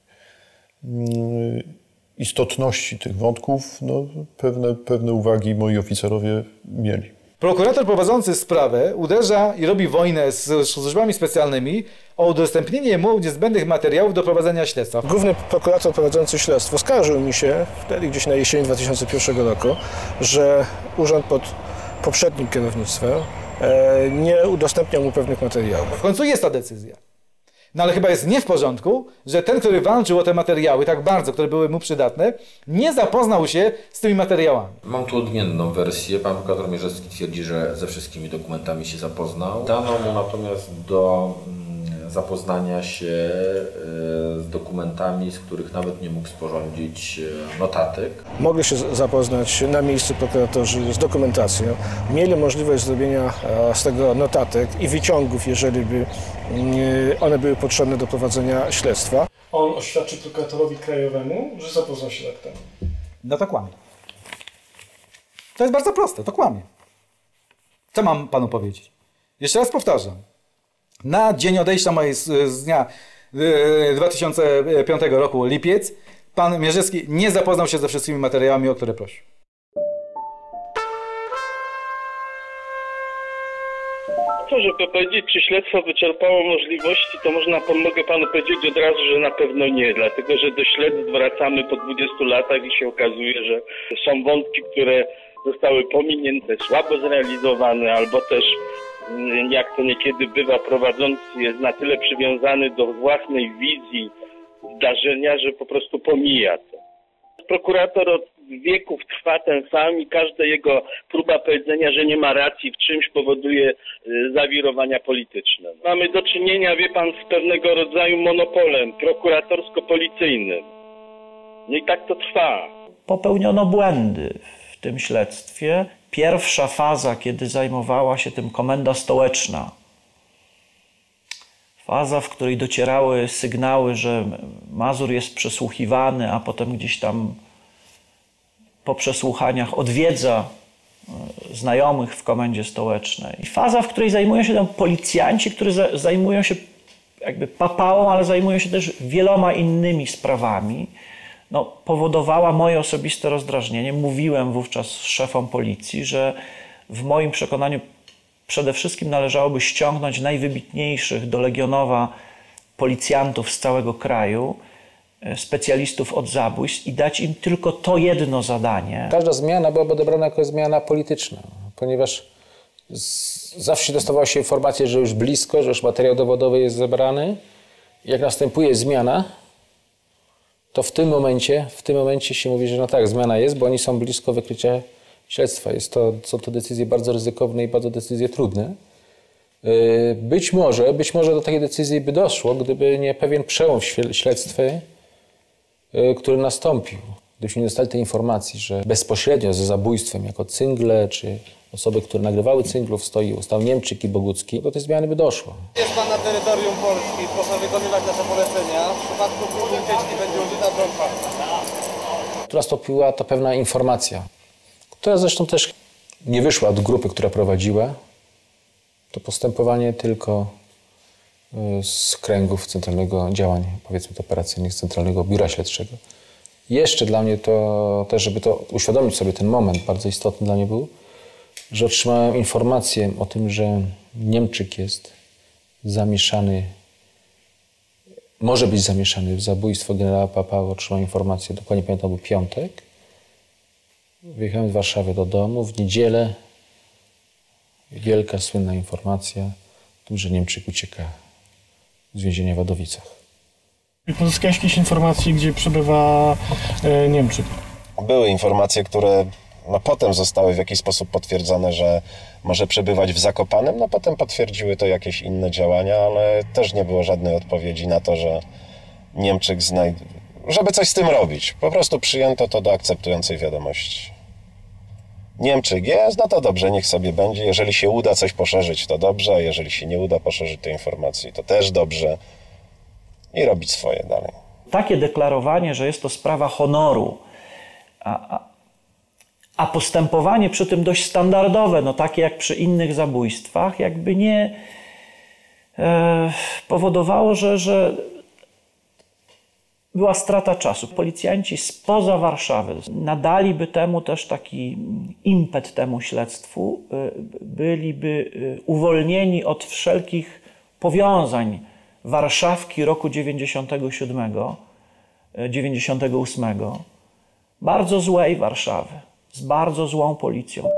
P: istotności tych wątków, no pewne, pewne uwagi moi oficerowie mieli.
N: Prokurator prowadzący sprawę uderza i robi wojnę z służbami specjalnymi o udostępnienie mu niezbędnych materiałów do prowadzenia śledztwa.
J: Główny prokurator prowadzący śledztwo skarżył mi się wtedy gdzieś na jesieni dwa tysiące pierwszego roku, że urząd pod poprzednim kierownictwem e, nie udostępniał mu pewnych materiałów.
N: W końcu jest ta decyzja. No ale chyba jest nie w porządku, że ten, który walczył o te materiały tak bardzo, które były mu przydatne, nie zapoznał się z tymi materiałami.
A: Mam tu odmienną wersję. Pan prokurator Mierzewski twierdzi, że ze wszystkimi dokumentami się zapoznał. Dano mu natomiast do mm, zapoznania się y, z dokumentami, z których nawet nie mógł sporządzić y, notatek.
J: Mogli się zapoznać na miejscu prokuratorzy z dokumentacją. Mieli możliwość zrobienia e, z tego notatek i wyciągów, jeżeli by y, one były potrzebne do prowadzenia śledztwa.
B: On oświadczy prokuratorowi krajowemu, że zapoznał się z aktem.
N: No to kłamie. To jest bardzo proste, to kłamie. Co mam panu powiedzieć? Jeszcze raz powtarzam. Na dzień odejścia mojej z, z dnia dwa tysiące piątego roku, lipiec, pan Mierzewski nie zapoznał się ze wszystkimi materiałami, o które prosił.
K: To, żeby powiedzieć, czy śledztwo wyczerpało możliwości, to można, mogę panu powiedzieć od razu, że na pewno nie, dlatego że do śledztw wracamy po dwudziestu latach i się okazuje, że są wątki, które zostały pominięte, słabo zrealizowane, albo też, jak to niekiedy bywa, prowadzący jest na tyle przywiązany do własnej wizji zdarzenia, że po prostu pomija to. Prokurator od wieków trwa ten sam i każda jego próba powiedzenia, że nie ma racji w czymś, powoduje zawirowania polityczne. Mamy do czynienia, wie pan, z pewnego rodzaju monopolem prokuratorsko-policyjnym. No i tak to trwa.
Q: Popełniono błędy w tym śledztwie. Pierwsza faza, kiedy zajmowała się tym Komenda Stołeczna, faza, w której docierały sygnały, że Mazur jest przesłuchiwany, a potem gdzieś tam po przesłuchaniach odwiedza znajomych w Komendzie Stołecznej. I faza, w której zajmują się tam policjanci, którzy zajmują się jakby papałą, ale zajmują się też wieloma innymi sprawami. no, powodowała moje osobiste rozdrażnienie. Mówiłem wówczas szefom policji, że w moim przekonaniu przede wszystkim należałoby ściągnąć najwybitniejszych do Legionowa policjantów z całego kraju, specjalistów od zabójstw i dać im tylko to jedno zadanie.
S: Każda zmiana byłaby odebrana jako zmiana polityczna, ponieważ zawsze dostawało się informację, że już blisko, że już materiał dowodowy jest zebrany. Jak następuje zmiana, to w tym momencie, w tym momencie się mówi, że no tak, zmiana jest, bo oni są blisko wykrycia śledztwa. Jest to, są to decyzje bardzo ryzykowne i bardzo decyzje trudne. Być może, być może do takiej decyzji by doszło, gdyby nie pewien przełom w śledztwie, który nastąpił. Gdybyśmy nie dostali tej informacji, że bezpośrednio za zabójstwem jako cyngle, czy osoby, które nagrywały cynglów, stoi, stał Niemczyk i Bogucki, do tej zmiany by doszło.
D: Jest pan na terytorium Polski, proszę wykonywać nasze polecenia. W przypadku próby ucieczki będzie użyta broń palna.
S: Która nastąpiła to pewna informacja, która zresztą też nie wyszła od grupy, która prowadziła. To postępowanie tylko z kręgów Centralnego Działań, powiedzmy to operacyjnych, Centralnego Biura Śledczego. Jeszcze dla mnie to też, żeby to uświadomić sobie ten moment, bardzo istotny dla mnie był, że otrzymałem informację o tym, że Niemczyk jest zamieszany, może być zamieszany w zabójstwo generała Papały. Otrzymałem informację, dokładnie pamiętam, to był piątek. Wyjechałem z Warszawy do domu. W niedzielę wielka, słynna informacja o tym, że Niemczyk ucieka z więzienia w Wadowicach.
B: Pozyskałeś jakieś informacje, gdzie przebywa e, Niemczyk?
L: Były informacje, które no, potem zostały w jakiś sposób potwierdzone, że może przebywać w Zakopanem. No potem potwierdziły to jakieś inne działania, ale też nie było żadnej odpowiedzi na to, że Niemczyk znajduje, żeby coś z tym robić. Po prostu przyjęto to do akceptującej wiadomości. Niemczyk jest, no to dobrze, niech sobie będzie. Jeżeli się uda coś poszerzyć, to dobrze, a jeżeli się nie uda poszerzyć tej informacji, to też dobrze. I robić swoje dalej.
Q: Takie deklarowanie, że jest to sprawa honoru, a, a, a postępowanie przy tym dość standardowe, no takie jak przy innych zabójstwach, jakby nie e, powodowało, że, że była strata czasu. Policjanci spoza Warszawy nadaliby temu też taki impet temu śledztwu, byliby uwolnieni od wszelkich powiązań Warszawki roku dziewięćdziesiątego siódmego, dziewięćdziesiątego ósmego. Bardzo złej Warszawy, z bardzo złą policją.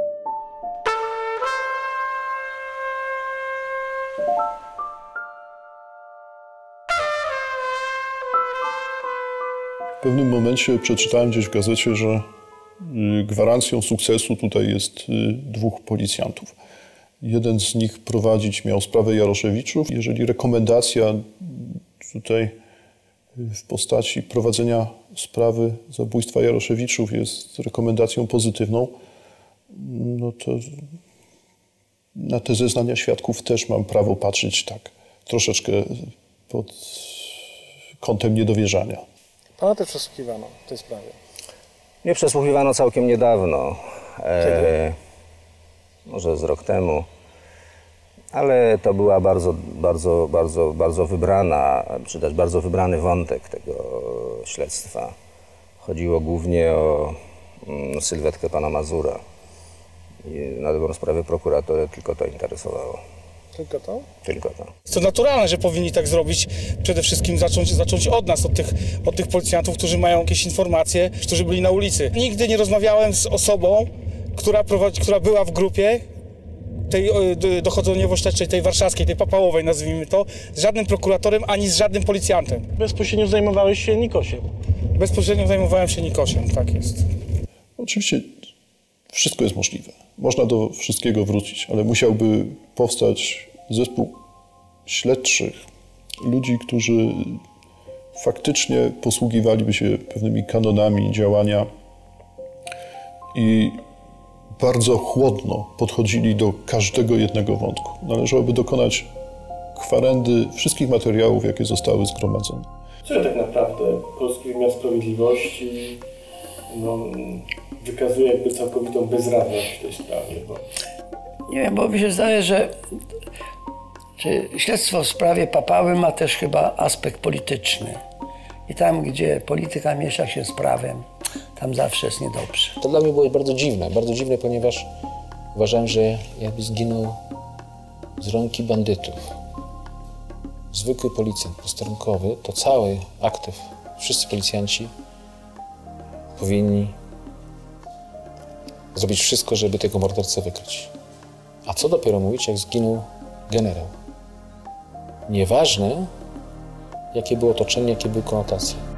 P: W pewnym momencie przeczytałem gdzieś w gazecie, że gwarancją sukcesu tutaj jest dwóch policjantów. Jeden z nich prowadzić miał sprawę Jaroszewiczów. Jeżeli rekomendacja tutaj w postaci prowadzenia sprawy zabójstwa Jaroszewiczów jest rekomendacją pozytywną, no to na te zeznania świadków też mam prawo patrzeć tak troszeczkę pod kątem niedowierzania.
B: Pana też przesłuchiwano w tej sprawie.
R: Mnie przesłuchiwano całkiem niedawno. E, może z rok temu. Ale to była bardzo, bardzo, bardzo, bardzo wybrana, czy też bardzo wybrany wątek tego śledztwa. Chodziło głównie o mm, sylwetkę pana Mazura. I na dobrą sprawę prokuratorę tylko to interesowało.
B: Tylko to?
R: Tylko to.
I: Jest to naturalne, że powinni tak zrobić. Przede wszystkim zacząć, zacząć od nas, od tych, od tych policjantów, którzy mają jakieś informacje, którzy byli na ulicy. Nigdy nie rozmawiałem z osobą, która, prowadzi, która była w grupie tej dochodzeniowo-śledczej, tej warszawskiej, tej papałowej, nazwijmy to, z żadnym prokuratorem, ani z żadnym policjantem.
B: Bezpośrednio zajmowałeś się Nikosiem?
I: Bezpośrednio zajmowałem się Nikosiem, tak jest.
P: Oczywiście wszystko jest możliwe. Można do wszystkiego wrócić, ale musiałby powstać zespół śledczych, ludzi, którzy faktycznie posługiwaliby się pewnymi kanonami działania i bardzo chłodno podchodzili do każdego jednego wątku. Należałoby dokonać kwerendy wszystkich materiałów, jakie zostały zgromadzone.
B: Co tak naprawdę polski wymiar sprawiedliwości no, wykazuje jakby całkowitą bezradność w tej sprawie? Bo...
C: Nie wiem, bo mi się zdaje, że, że śledztwo w sprawie Papały ma też chyba aspekt polityczny. I tam, gdzie polityka miesza się z prawem, tam zawsze jest niedobrze.
S: To dla mnie było bardzo dziwne, bardzo dziwne, ponieważ uważałem, że jakby zginął z rąk bandytów. Zwykły policjant posterunkowy, to cały aktyw, wszyscy policjanci powinni zrobić wszystko, żeby tego mordercę wykryć. A co dopiero mówić, jak zginął generał. Nieważne, jakie było otoczenie, jakie były konotacje.